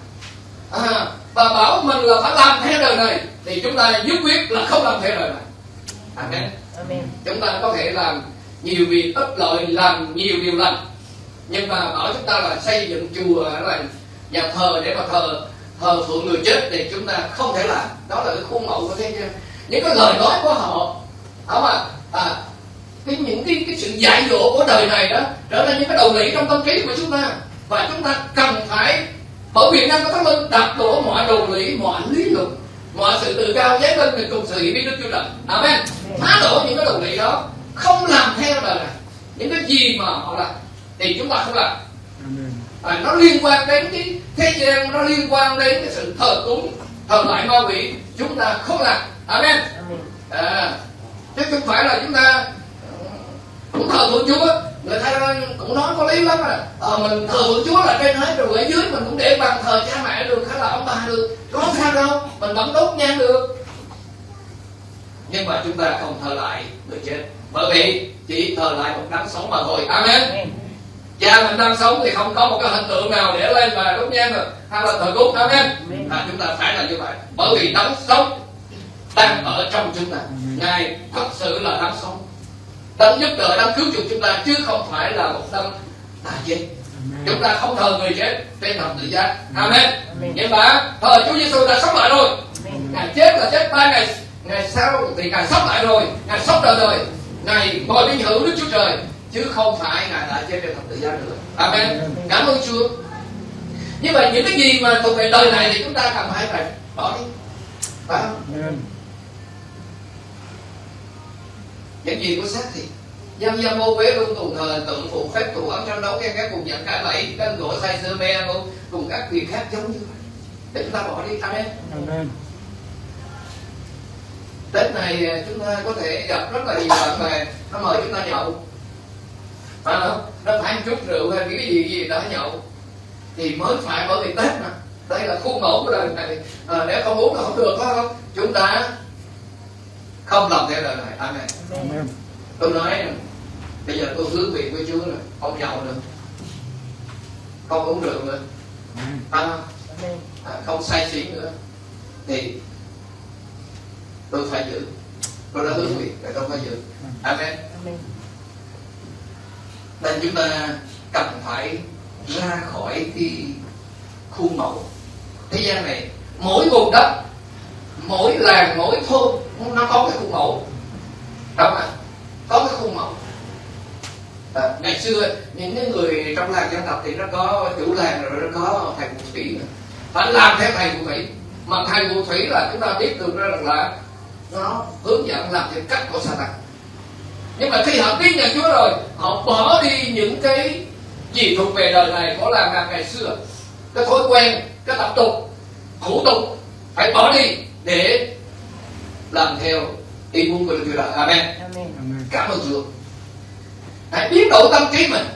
Speaker 2: à, và bảo mình là phải làm theo đời này, thì chúng ta nhất quyết là không làm theo đời này. Amen.
Speaker 3: Amen.
Speaker 2: Chúng ta có thể làm nhiều việc ích lợi, làm nhiều điều lành, nhưng mà bảo chúng ta là xây dựng chùa hay là nhà thờ để mà thờ thờ phượng người chết thì chúng ta không thể làm. Đó là cái khuôn mẫu của thế gian, những cái lời nói của họ, không à, à cái những cái, cái sự dạy dỗ của đời này đó trở thành những cái đầu lý trong tâm trí của chúng ta, và chúng ta cần phải bởi quyền năng của Thánh Linh đạp đổ mọi đầu lý, mọi lý luận, mọi sự tự cao dấy lên để cùng sự hiểu biết Đức Chúa Trời. Amen. Phá đổ những cái đầu lý đó, không làm theo đời này. Những cái gì mà họ làm thì chúng ta không làm. À, nó liên quan đến cái thế gian, nó liên quan đến cái sự thờ cúng, thờ lại ma quỷ, chúng ta không làm. Amen. À, chứ không phải là chúng ta cũng thờ phượng Chúa. Người ta cũng nói có lý lắm à, à mình thờ phượng Chúa là trên hết, rồi ở dưới mình cũng để bàn thờ cha mẹ được hay là ông bà được, có sao đâu, mình vẫn đốt nhang được. Nhưng mà chúng ta không thờ lại người chết, bởi vì chỉ thờ lại một đấng sống mà thôi. Amen. Cha mình đang sống thì không có một cái hình tượng nào để lên và đốt nhang được hay là thờ cúng. Amen. À, chúng ta phải là như vậy, bởi vì đấng sống đang ở trong chúng ta. Ngài thật sự là đấng sống, đấng giúp đỡ, đấng cứu chuộc chúng ta, chứ không phải là một đấng đã chết. Chúng ta không thờ người chết trên thập tự giá. Amen. Nhưng mà thờ Chúa Giêsu đã sống lại rồi. Ngài chết là chết, ba ngày ngày sau thì Ngài sống lại rồi, Ngài sống đời đời, Ngài ngồi vinh hữu Đức Chúa Trời, chứ không phải Ngài đã chết trên thập tự giá nữa. Amen. Cảm ơn Chúa. Như vậy những cái gì mà thuộc về đời này thì chúng ta cần phải phải bỏ đi, phải không? Những gì của xác thì dân dân mô vế luôn tùng thờ tượng phụ phép tù ấm trong đấu ghen ghét cùng giận cãi lẫy cân gỗ say sưa me luôn cùng các việc khác giống như vậy để chúng ta bỏ đi. Amen. Amen. Tết này chúng ta có thể gặp rất là nhiều bạn bè nó mời chúng ta nhậu, phải không? Nó phải một chút rượu hay cái gì gì đó nhậu thì mới phải, bởi vì Tết mà đây là khuôn mẫu của đời này. À, nếu không uống là không được, phải không? Chúng ta không làm theo đời này. Amen. Amen. Tôi nói bây giờ tôi hướng về với Chúa rồi, không nhậu nữa, không uống rượu nữa, à, à, không say xỉn nữa, thì tôi phải giữ. Tôi đã hướng về để tôi phải giữ. Amen. Nên chúng ta cần phải ra khỏi cái khuôn mẫu thế gian này. Mỗi vùng đất, mỗi làng, mỗi thôn nó có cái khuôn mẫu, đúng không ạ? Có cái khuôn mẫu. À, ngày xưa những cái người trong làng dân tộc thì nó có chủ làng rồi, nó có thầy phù thủy, phải làm theo thầy phù thủy. Mà thầy phù thủy là chúng ta biết được rằng là nó hướng dẫn làm theo cách của Sa-tan. Nhưng mà khi họ tin nhận Chúa rồi, họ bỏ đi những cái gì thuộc về đời này của làng ngày xưa, cái thói quen, cái tập tục, thủ tục, phải bỏ đi để làm theo ý muốn của Đức Chúa Trời. Amen.
Speaker 3: Amen.
Speaker 2: Cảm ơn Chúa. Hãy biến đổi tâm trí mình,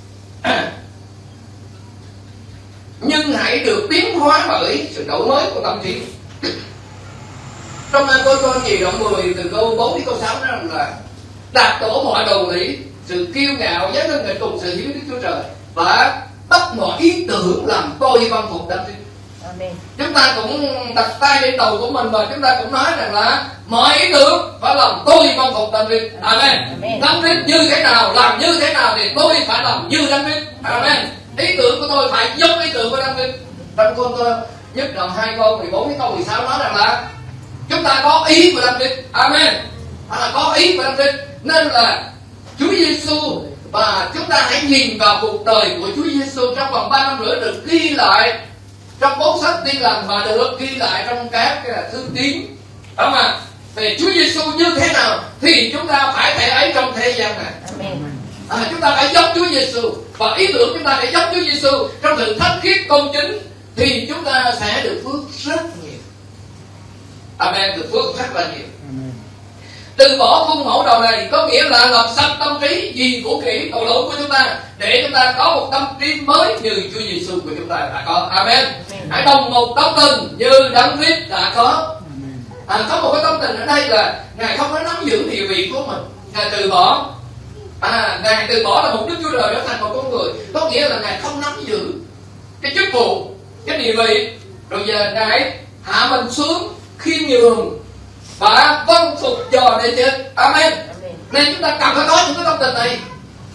Speaker 2: nhưng hãy được biến hóa bởi sự đổi mới của tâm trí. Trong câu câu gì đoạn mười từ câu bốn đến câu sáu nói rằng là đạp đổ mọi đầu lý, sự kiêu ngạo dấn thân nghịch cùng sự hiểu biết Đức Chúa Trời, và bắt mọi ý tưởng làm tôi văn phục đấng Christ.
Speaker 3: Amen.
Speaker 2: Chúng ta cũng đặt tay lên đầu của mình và chúng ta cũng nói rằng là mọi ý tưởng phải làm tôi văn phục đấng Christ. Amen. Đấng Christ như thế nào, làm như thế nào thì tôi phải làm như đấng Christ. Amen. Ý tưởng của tôi phải giống ý tưởng của đấng Christ. Trong câu tôi nhất đoạn hai câu mười bốn đến câu mười sáu nói rằng là chúng ta có ý của đấng Christ. Amen. À, có ý của đấng Christ, nên là Chúa Giêsu, và chúng ta hãy nhìn vào cuộc đời của Chúa Giêsu trong vòng ba năm rưỡi được ghi lại trong bốn sách Tin Lành và được ghi lại trong các cái thư tín, đúng không ạ? Thì Chúa Giêsu như thế nào thì chúng ta phải thể ấy trong thế gian này. À, chúng ta phải giống Chúa Giêsu, và ý tưởng chúng ta phải giống Chúa Giêsu trong sự thánh khiết công chính, thì chúng ta sẽ được phước rất nhiều. Amen. Được phước rất là nhiều. Từ bỏ khuôn mẫu đầu này có nghĩa là làm sạch tâm trí gì của kỹ tội lỗi của chúng ta, để chúng ta có một tâm trí mới như Chúa Giêsu của chúng ta đã có. Amen. Hãy đồng một tâm tình như Đấng Christ đã có. À, có một cái tâm tình ở đây là Ngài không có nắm giữ địa vị của mình, Ngài từ bỏ. À, Ngài từ bỏ là một Đức Chúa Trời trở thành một con người, có nghĩa là Ngài không nắm giữ cái chức vụ, cái địa vị, rồi giờ Ngài hạ mình xuống khiêm nhường và vâng phục cho đến chết. Amen. Nên chúng ta cần phải có những cái tâm tình này.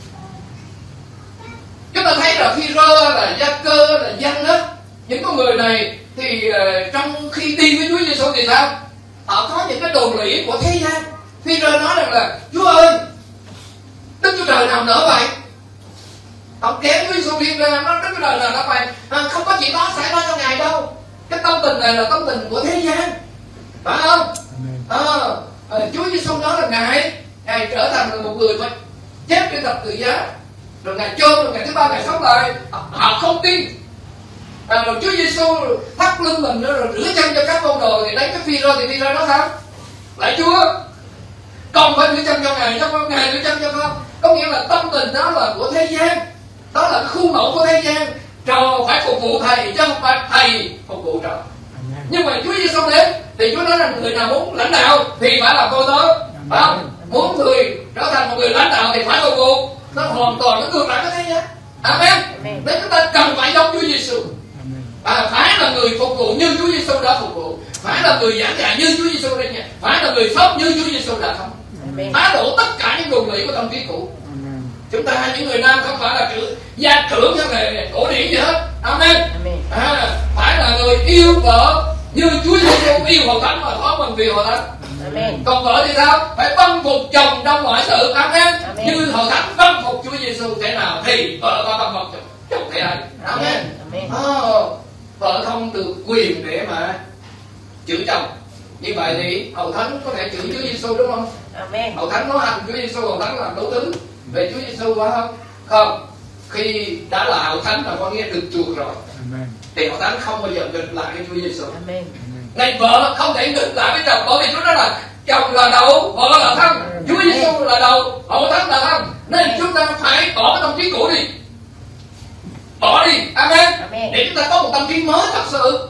Speaker 2: Chúng ta thấy là Phi-rơ, là Gia-cơ, là Giăng đó, những con người này thì uh, trong khi đi với Chúa Giêsu thì sao? Họ có những cái đồn lũy của thế gian. Phi-rơ nói rằng là Chúa ơi, Đức Chúa Trời nào nỡ vậy? Ông kéo Chúa Giêsu đi ra, nói Đức Chúa Trời nào nỡ vậy? À, không có chuyện đó xảy ra cho Ngài đâu. Cái tâm tình này là tâm tình của thế gian, phải không? À, à, Chúa Giêsu nói là Ngài Ngài trở thành một người phải chết trên thập tự giá, rồi Ngài chôn, rồi ngày thứ ba Ngài sống lại. Họ không tin. À, rồi Chúa Giêsu thắt lưng mình rồi rửa chân cho các môn đồ, thì lấy cái Phi-rơ thì Phi-rơ nói sao? Lại Chúa, con phải rửa chân cho Ngài, cho con Ngài rửa chân cho con. Có nghĩa là tâm tình đó là của thế gian, đó là khuôn mẫu của thế gian. Trò phải phục vụ thầy chứ không phải thầy phục vụ trò. Nhưng mà Chúa Giêsu đến thì Chúa nói rằng người nào muốn lãnh đạo thì phải làm cô tớ, phải không? Muốn người trở thành một người lãnh đạo thì phải phục vụ. Nó hoàn toàn nó ngược lại cái thế gian. Amen. Nên chúng ta cần phải giống Chúa Giêsu. À, phải là người phục vụ như Chúa Giêsu đã phục vụ, phải là người giảng dạy như Chúa Giêsu đã giảng, phải là người sống như Chúa Giêsu đã sống. Phá đổ tất cả những đồn lũy của tâm trí cũ. Chúng ta những người nam không phải là trưởng gia trưởng cho nghề cổ điển gì hết. Amen. À, phải là người yêu vợ như Chúa Giêsu yêu hội thánh và có mình vì hội thánh. Còn vợ thì sao? Phải vâng phục chồng trong mọi sự. Amen. Như hội thánh vâng phục Chúa Giêsu thế nào thì vợ có vâng phục chồng thế ấy. Amen. Oh, vợ không được quyền để mà chửi chồng. Như vậy thì hầu thánh có thể chửi Chúa Giêsu đúng không? Amen. Hầu thánh nói hành Chúa Giêsu, hầu thánh làm đủ thứ về Chúa Giêsu phải không? Không. Khi đã là hầu thánh là có nghĩa được chuộc rồi. Amen. Thì hầu thánh không bao giờ nghịch lại với Chúa Giêsu. Amen. Này vợ không thể nghịch lại với chồng, bởi vì Chúa nói là chồng là đầu, vợ là thân, Chúa Giêsu là đầu, hầu thánh là thân. Nên chúng ta phải bỏ cái tâm trí cũ đi, bỏ đi. Amen. Amen. Để chúng ta có một tâm trí mới thật sự,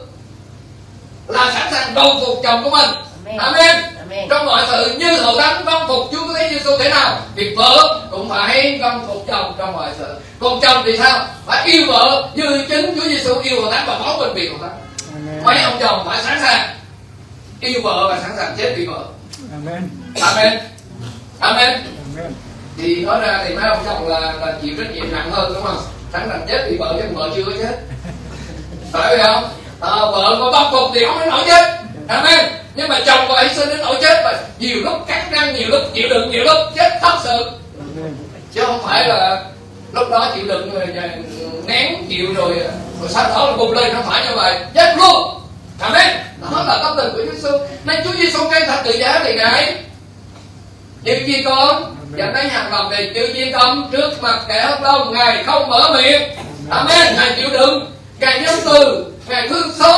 Speaker 2: là sẵn sàng đầu phục chồng của mình. Amen. Amen. Amen. Trong mọi sự như hầu thánh vâng phục Chúa Giêsu thế nào thì vợ cũng phải vâng phục chồng trong mọi sự. Còn chồng thì sao? Phải yêu vợ như chính Chúa Giêsu yêu hầu thánh và phó bình vì hầu thánh. Mấy ông chồng phải sẵn sàng yêu vợ và sẵn sàng chết vì vợ. Amen. Amen. Amen. Amen. Thì nói ra thì mấy ông chồng là là chịu trách nhiệm nặng hơn đúng không? Sẵn sàng chết vì vợ chứ vợ chưa có chết. Phải không? À, vợ có vâng phục thì không đến nỗi chết. Amen. Nhưng mà chồng và hy sinh đến nỗi chết mà nhiều lúc cắn răng, nhiều lúc chịu đựng, nhiều lúc chết thật sự. Chứ không phải là lúc đó chịu đựng rồi nén chịu rồi rồi sau đó là bùng lên, không phải như vậy, chết luôn. Amen. Đó là tâm tình của Chúa Giêsu. Nên Chúa Giêsu trên thập tự giá thì Ngài chịu chi con và cái hành lòng thì chịu chi công trước mặt kẻ hất đông, Ngài không mở miệng. Amen. Ngài chịu đựng, Ngài nhân từ, Ngài thương xót,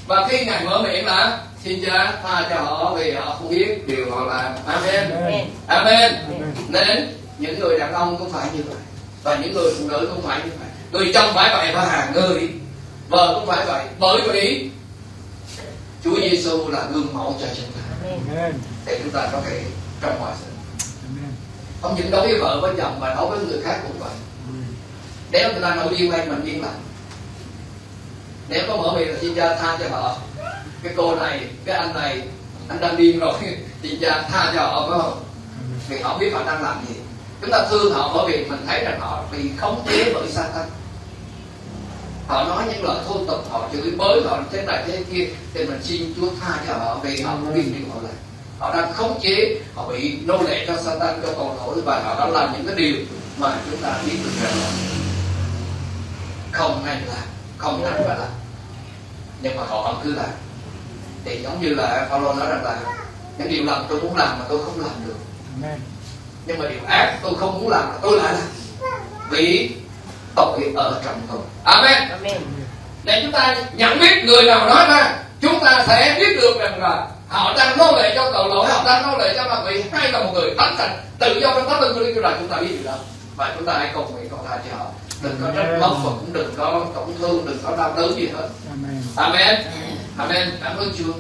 Speaker 2: Và khi Ngài mở miệng là xin Cha tha cho họ vì họ không biết điều họ làm. Amen.
Speaker 3: Amen.
Speaker 2: Amen. Nên những người đàn ông cũng phải như vậy, và những người phụ nữ cũng phải như vậy. Người chồng phải vậy và người vợ cũng phải vậy. Bởi vì Chúa Giêsu là gương mẫu cho chúng ta, để chúng ta có thể trong mọi sự. Không những đối với vợ với chồng mà đối với người khác cũng vậy. Nếu người ta nổi điên lên mình điên lại. Nếu có mở miệng là xin Cha tha cho họ, cái cô này, cái anh này, anh đang điên rồi, xin Cha tha cho họ, phải không? Vì họ biết họ đang làm gì. Chúng ta thương họ bởi vì mình thấy rằng họ bị khống chế bởi Satan. Họ nói những lời thô tục, họ chửi bới, họ thế này thế kia, thì mình xin Chúa tha cho họ vì họ không biết điều họ làm. Họ đang khống chế, họ bị nô lệ cho Satan, cho tội lỗi, và họ đã làm những cái điều mà chúng ta biết được rằng là không nên làm, không nên phải làm, nhưng mà họ vẫn cứ làm. Thì giống như là Phaolô nói rằng là những điều làm tôi muốn làm mà tôi không làm được, nhưng mà điều ác tôi không muốn làm mà tôi lại làm, vì tội ở trong tôi. Amen.
Speaker 3: Amen.
Speaker 2: Để chúng ta nhận biết người nào nói ra, chúng ta sẽ biết được rằng là họ đang nô lệ cho tội lỗi, họ đang nô lệ cho ma quỷ, hay là một người thánh sạch tự do trong thánh linh của Đức Chúa Trời. Chúng ta biết điều đó, và chúng ta hãy cầu nguyện cầu tha cho họ. Đừng có trách móc và cũng đừng có tổn thương, đừng có đau đớn gì hết. Amen. Amen. Amen. Cảm ơn Chúa.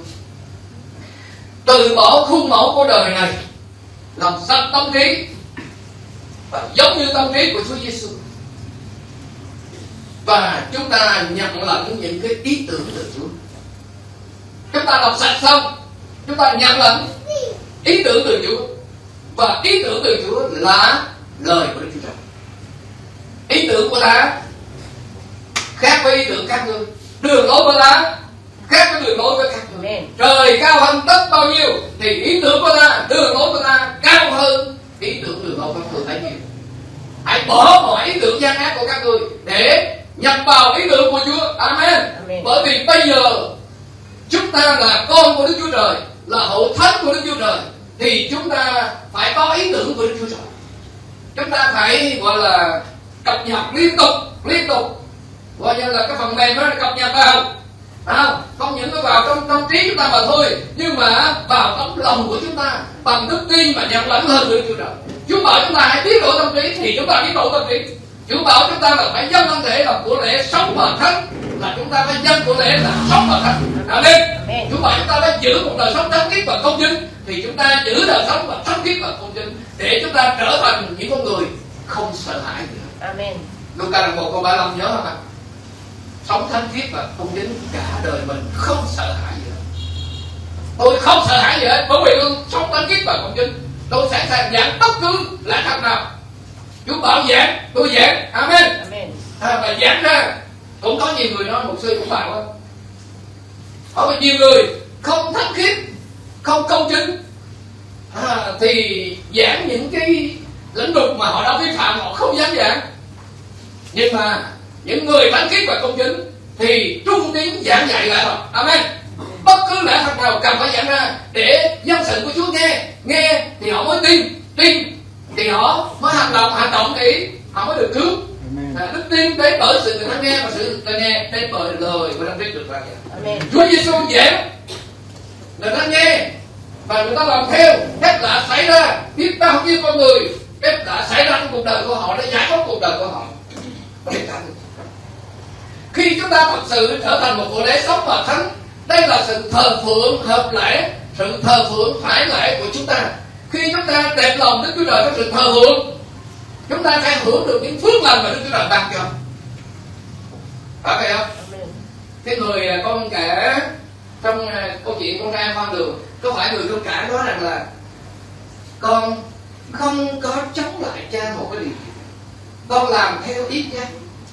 Speaker 2: Từ bỏ khuôn mẫu của đời này, làm sạch tâm trí và giống như tâm trí của Chúa Giêsu, và chúng ta nhận lãnh những cái ý tưởng từ Chúa. Chúng ta làm sạch xong, chúng ta nhận lãnh ý tưởng từ Chúa, và ý tưởng từ Chúa là lời của Đức Chúa Trời. Ý tưởng của ta khác với ý tưởng các ngươi, đường lối của ta khác với đường lối của các ngươi.
Speaker 3: Amen.
Speaker 2: Trời cao hơn tất bao nhiêu thì ý tưởng của ta, đường lối của ta cao hơn ý tưởng đường lối của các ngươi bấy nhiêu. Hãy bỏ mọi ý tưởng gian ác của các ngươi để nhập vào ý tưởng của Chúa. Amen.
Speaker 3: Amen.
Speaker 2: Bởi vì bây giờ chúng ta là con của Đức Chúa Trời, là hậu thánh của Đức Chúa Trời, thì chúng ta phải có ý tưởng của Đức Chúa Trời. Chúng ta phải gọi là cập nhật liên tục, liên tục, gọi như là cái phần mềm đó cập nhật vào, à, không những nó vào trong tâm trí chúng ta mà thôi, nhưng mà vào tấm lòng của chúng ta bằng đức tin và nhận lãnh hơn của Đức Chúa Trời. Chúa bảo chúng ta hãy biến đổi tâm trí thì chúng ta biến đổi tâm trí. Chúa bảo chúng ta là phải dâng thân thể là của lễ sống và thánh, là chúng ta phải dâng của lễ là sống và thánh. Amen.
Speaker 3: Amen.
Speaker 2: Chúa bảo chúng ta phải giữ một đời sống thánh khiết và công chính, thì chúng ta giữ đời sống và thánh khiết và công chính để chúng ta trở thành những con người không sợ hãi nữa.
Speaker 3: Amen.
Speaker 2: Luca một câu ba mươi lăm nhớ không ạ? Sống thánh khiết và công chính cả đời mình không sợ hãi gì hết. Tôi không sợ hãi gì hết, bởi vì tôi sống thánh khiết và công chính. Tôi sẵn sàng giảng bất cứ lẽ thật nào. Chúa bảo giảng, tôi giảng. Amen.
Speaker 3: Amen.
Speaker 2: À, và giảng ra cũng có nhiều người nói, một sư cũng bảo đó, có nhiều người không thánh khiết, không công chính, à, thì giảng những cái lĩnh vực mà họ đã vi phạm họ không dám giảng. Nhưng mà những người thánh khiết và công chính thì trung tín giảng dạy lại họ. Amen. Bất cứ lẽ thật nào cần phải giảng ra để dân sự của Chúa nghe, nghe thì họ mới tin, tin thì họ mới hành động, hành động thì họ mới được cứu. À, đức tin đến bởi sự người ta nghe, và sự người ta nghe đến bởi lời của Đấng Christ được ra.
Speaker 3: Amen.
Speaker 2: Chúa Giêsu giảng, người ta nghe và người ta làm theo, phép lạ xảy ra, biết bao nhiêu con người phép lạ xảy ra trong cuộc đời của họ để giải phóng cuộc đời của họ. Khi chúng ta thật sự trở thành một cuộc lễ sống và thánh, đây là sự thờ phượng hợp lễ, sự thờ phượng phải lễ của chúng ta. Khi chúng ta đẹp lòng Đức Chúa Trời trong sự thờ phượng, chúng ta sẽ hưởng được những phước lành mà Đức Chúa Trời ban cho. Phải vậy không?
Speaker 3: Amen.
Speaker 2: Cái người con kể trong câu chuyện con ra con đường, có phải người con cả nói rằng là con không có chống lại cha một cái điều gì, con làm theo ý cha,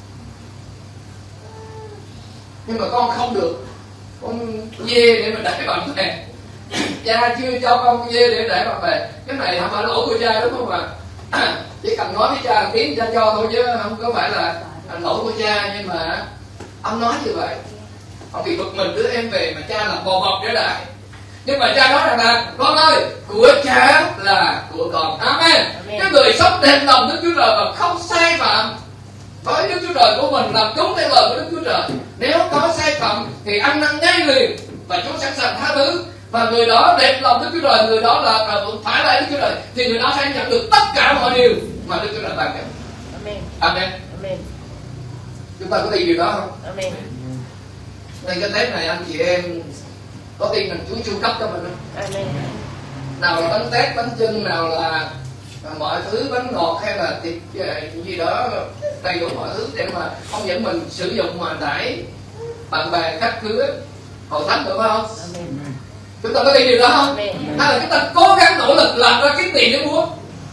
Speaker 2: nhưng mà con không được con dê để mà để bạn bè. Cha chưa cho con dê để để bạn bè, cái này không phải lỗi của cha đúng không ạ? À, chỉ cần nói với cha một tiếng cha cho thôi, chứ không có phải là lỗi của cha. Nhưng mà ông nói như vậy, ông bị bực mình đứa em về mà cha làm bò bọc trở lại. Nhưng mà cha nói rằng là con ơi, của cha là của con. Amen.
Speaker 3: Amen.
Speaker 2: Cái người sống đền lòng Đức Chúa Trời và không sai phạm với Đức Chúa Trời của mình, làm đúng theo lời của Đức Chúa Trời. Nếu có sai phạm thì ăn năn ngay liền và Chúa sẵn sàng tha thứ. Và người đó đẹp lòng Đức Chúa Trời, người đó là thờ phượng phải lại Đức Chúa Trời, thì người đó sẽ nhận được tất cả mọi điều mà Đức Chúa Trời ban cho.
Speaker 3: Amen.
Speaker 2: Amen.
Speaker 3: Amen.
Speaker 2: Chúng ta có tin điều đó không?
Speaker 3: Amen.
Speaker 2: Nên cái Tết này anh chị em có tin rằng Chúa chu cấp cho mình không?
Speaker 3: Amen.
Speaker 2: Nào là bánh tét, bánh chưng, nào là mọi thứ bánh ngọt hay là thịt gì đó, đầy đủ mọi thứ để mà ông dẫn mình sử dụng mà đãi bạn bè khách khứa hội thánh, được không?
Speaker 3: Amen.
Speaker 2: Chúng ta có tin điều đó không?
Speaker 3: Amen.
Speaker 2: Hay là chúng ta cố gắng nỗ lực làm ra kiếm tiền để mua?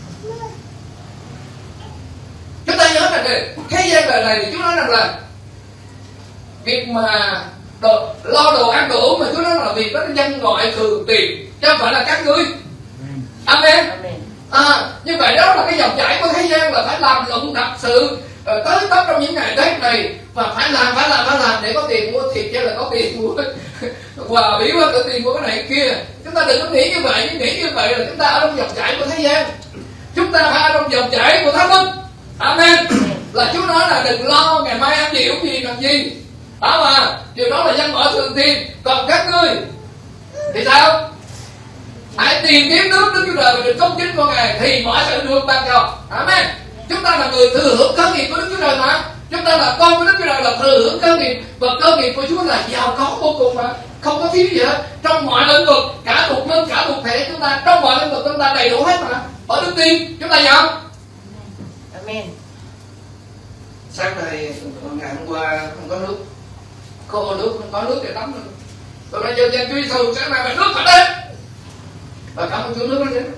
Speaker 2: Chúng ta nhớ rằng thế gian đời này thì Chúa nói rằng là việc mà đồ, lo đồ ăn đồ uống mà Chúa nói là việc đó dân gọi thường tiền, chứ không phải là các ngươi. Amen.
Speaker 3: Amen.
Speaker 2: À, như vậy đó là cái dòng chảy của thế gian, là phải làm lụng thật sự tới tấp trong những ngày Tết này, và phải làm phải làm phải làm để có tiền mua thịt, chứ là có tiền mua quà biếu, có tiền mua cái này cái kia. Chúng ta đừng có nghĩ như vậy, nghĩ như vậy là chúng ta ở trong dòng chảy của thế gian. Chúng ta phải ở trong dòng chảy của Thánh Linh. Amen. Là Chúa nói là đừng lo ngày mai ăn gì uống gì làm gì, đó mà điều đó là dân mở thường tiền. Còn các ngươi thì sao? Hãy tìm kiếm nước Đức Chúa Trời và đừng công chính của Ngài, thì mọi sự được ban cho. Amen. Chúng ta là người thừa hưởng cơ nghiệp của Đức Chúa Trời mà. Chúng ta là con của Đức Chúa Trời, là thừa hưởng cơ nghiệp, và cơ nghiệp của Chúa là giàu có vô cùng mà, không có thiếu gì hết. Trong mọi lĩnh vực, cả thuộc linh cả thuộc thể, chúng ta trong mọi lĩnh vực chúng ta đầy đủ hết mà. Ở đức tin chúng ta nhận.
Speaker 3: Amen.
Speaker 2: Sáng nay ngày hôm qua không có nước, khô nước, không có nước để tắm nữa. Tôi nói dân dân Chúa Giêsu sáng nay mà nước phải đến, và cảm ơn Chúa nước nó đến.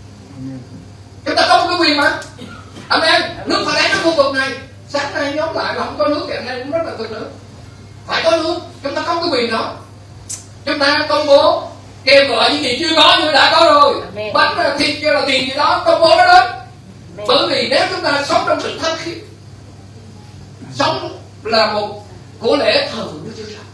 Speaker 2: Chúng ta có một cái quyền mà. Amen. Nước phải đến trong khu vực này. Sáng nay nhóm lại mà không có nước thì anh em cũng rất là cực nữa. Phải có nước, chúng ta có cái quyền đó. Chúng ta công bố kêu gọi những gì chưa có như đã có rồi.
Speaker 3: Amen.
Speaker 2: Bánh thịt kêu là tiền gì đó, công bố nó đến.
Speaker 3: Amen.
Speaker 2: Bởi vì nếu chúng ta sống trong sự thân khiết, sống là một của lễ thờ Đức Chúa Trời,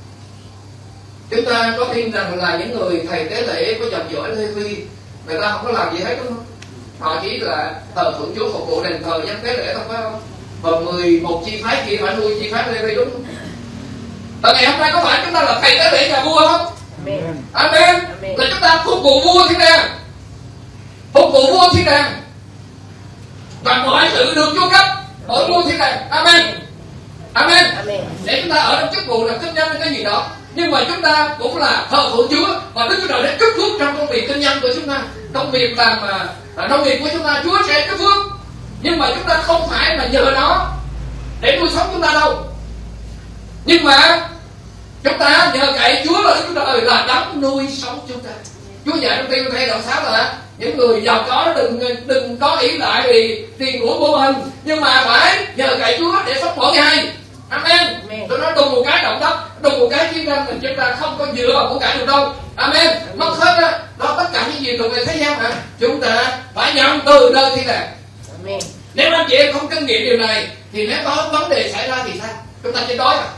Speaker 2: chúng ta có tin rằng là những người thầy tế lễ có dòng dõi Lê Vi, người ta không có làm gì hết đúng không? Họ chỉ là thờ phượng Chúa, phục vụ đền thờ dân tế lễ thôi, phải không? Và mười một chi phái kia phải nuôi chi phái Lê Vi, đúng không? Và ngày hôm nay có phải chúng ta là thầy tế lễ nhà vua không?
Speaker 3: Amen.
Speaker 2: Amen.
Speaker 3: Amen.
Speaker 2: Là chúng ta phục vụ vua thiên đàng, phục vụ vua thiên đàng, và mọi sự được Chúa cấp bởi vua thiên đàng. Amen. Amen.
Speaker 3: Amen.
Speaker 2: Để chúng ta ở trong chức vụ là kinh doanh cái gì đó, nhưng mà chúng ta cũng là thờ phượng Chúa, và Đức Chúa Trời đã chúc phước trong công việc kinh doanh của chúng ta, công việc làm à, nông nghiệp của chúng ta, Chúa sẽ chúc phước. Nhưng mà chúng ta không phải là nhờ nó để nuôi sống chúng ta đâu, nhưng mà chúng ta nhờ cậy Chúa là Đức Chúa Trời là đấng nuôi sống chúng ta. Chúa dạy trong Ti-mô-thê đoạn sáu là những người giàu có đừng đừng có ý lại vì tiền của của mình, nhưng mà phải nhờ cậy Chúa để sống mỗi ngày. Amen.
Speaker 3: Amen.
Speaker 2: Tôi nói đùng một cái động đất, đùng một cái chiến tranh, mình chúng ta không có dựa vào của cải được đâu. Amen. Mất hết á, đó tất cả những gì thuộc về thế gian mà chúng ta phải nhận từ nơi thiên đàng.
Speaker 3: Amen.
Speaker 2: Nếu anh chị em không kinh nghiệm điều này thì nếu có vấn đề xảy ra thì sao? Chúng ta chết đói à?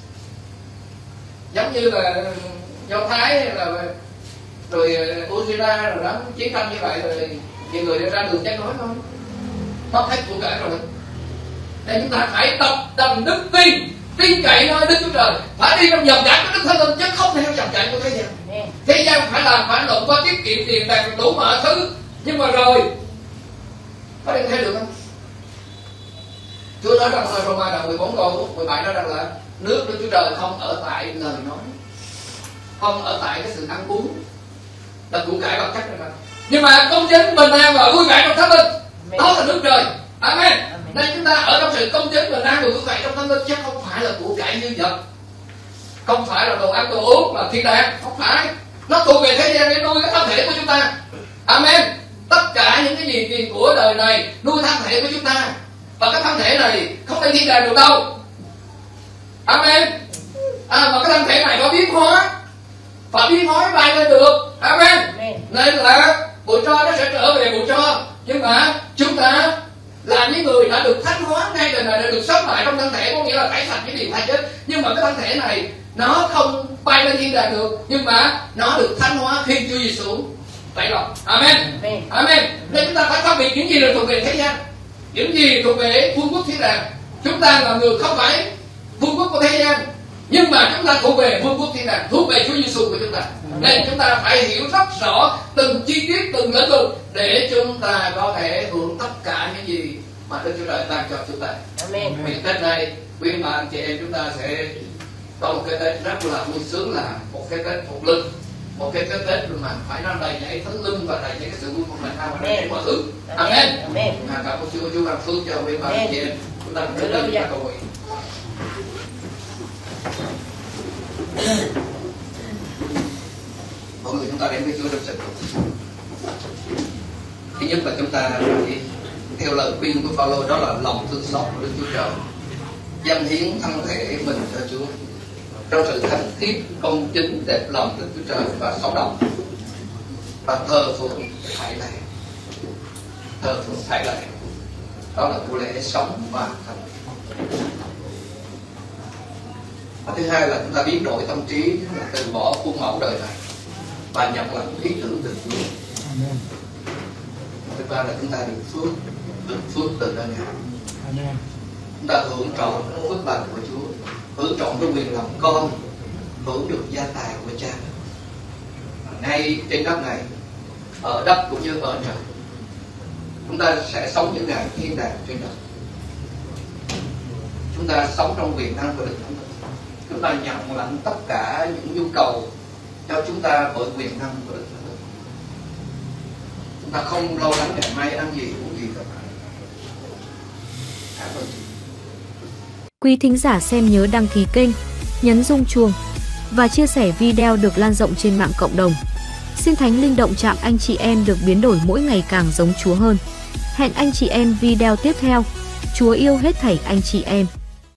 Speaker 2: Giống như là Do Thái hay là rồi Ukraine rồi đó, chiến tranh như vậy rồi nhiều người đi ra đường chết đói không? Mất hết của cải rồi. Nên chúng ta phải tập đầm đức tin, tin cậy nơi Đức Chúa Trời, phải đi trong dòng chảy của Đức Thánh Linh chứ không theo dòng chảy của thế gian.
Speaker 3: Amen.
Speaker 2: Thế gian phải làm, phải lộn qua tiết kiệm tiền bạc đủ mọi thứ, nhưng mà rồi có đi theo được không? Chúa nói rằng là Roma đoạn mười bốn câu mười bảy nói rằng là nước Đức Chúa Trời không ở tại lời nói, không ở tại cái sự ăn uống, là của cải vật chất này mà, nhưng mà công chính bình an và vui vẻ trong Thánh Linh. Đó là nước trời. Amen. Amen. Nên chúng ta ở trong sự công chính bình an và vui vẻ trong Thánh Linh, chứ không phải là của cải như vật, không phải là đồ ăn đồ uống là thiên đàng, không phải. Nó thuộc về thế gian để nuôi cái thân thể của chúng ta. Amen. Tất cả những cái gì tiền của đời này nuôi thân thể của chúng ta, và cái thân thể này không thể thiên đàng được đâu. Amen. À, mà cái thân thể này có biến hóa, và biến hóa bay lên được. Amen. Amen. Nên là bụi tro nó sẽ trở về bụi tro, nhưng mà chúng ta là những người đã được thánh hóa ngay đời này, đã được sống lại trong thân thể, có nghĩa là tẩy sạch những điều thay chết. Nhưng mà cái thân thể này nó không bay lên thiên đàng được, nhưng mà nó được thánh hóa khi Chúa Giêsu tẩy lòng. Amen. Amen. Amen. Nên chúng ta phải phân biệt những gì là thuộc về thế gian, những gì thuộc về vương quốc thiên đàng, Chúng ta là người không phải vương quốc của thế gian, nhưng mà chúng ta thuộc về vương quốc thiên đàng, thuộc về Chúa Giêsu của chúng ta. Nên chúng ta phải hiểu rất rõ từng chi tiết, từng lĩnh vực để chúng ta có thể hưởng tất cả những gì mà Đức Chúa Trời ban cho chúng ta.
Speaker 3: Amen.
Speaker 2: Vì Tết này, quý bà anh chị em chúng ta sẽ có một cái Tết rất là vui sướng, là một cái Tết phục linh, một cái Tết Tết mà phải nói đầy dẫy thánh linh và đầy dẫy cái sự vui mừng lành và đầy dẫy mọi thứ. Amen.
Speaker 3: Amen.
Speaker 2: À, cảm ơn Chúa, Chúa ban phước cho quý bà anh chị em. Chúng ta đến đây chúng ta cầu nguyện. Mọi người chúng ta đến với Chúa trong sự cầu. Thứ nhất là chúng ta phải theo lời khuyên của Phaolô, đó là lòng thương xót của Đức Chúa Trời, dâng hiến thân thể mình cho Chúa trong sự thành khiết, công chính, đẹp lòng Đức Chúa Trời và sống động, và thờ phượng thảy lễ, thờ phượng thảy lễ. Đó là của lễ sống và thành. Và thứ hai là chúng ta biến đổi tâm trí, là từ bỏ khuôn mẫu đời này và nhận lãnh ý tưởng từ Chúa. Thứ ba là chúng ta được phước, được phước từ nơi Ngài. Chúng ta hưởng trọn phước lành của Chúa, hưởng trọn cái quyền làm con, hưởng được gia tài của Cha ngay trên đất này, ở đất cũng như ở trời. Chúng ta sẽ sống những ngày thiên đàng trên đất. Chúng ta sống trong quyền năng của Đức Thánh Linh. Chúng ta nhận lãnh tất cả những nhu cầu cho chúng ta bởi quyền năng của Đức Thánh Linh. Chúng ta không lo lắng ngày mai ăn gì uống gì cả. Cảm ơn Chúa.
Speaker 1: Quý thính giả xem nhớ đăng ký kênh, nhấn rung chuông và chia sẻ video được lan rộng trên mạng cộng đồng. Xin Thánh Linh động chạm anh chị em được biến đổi mỗi ngày càng giống Chúa hơn. Hẹn anh chị em video tiếp theo. Chúa yêu hết thảy anh chị em.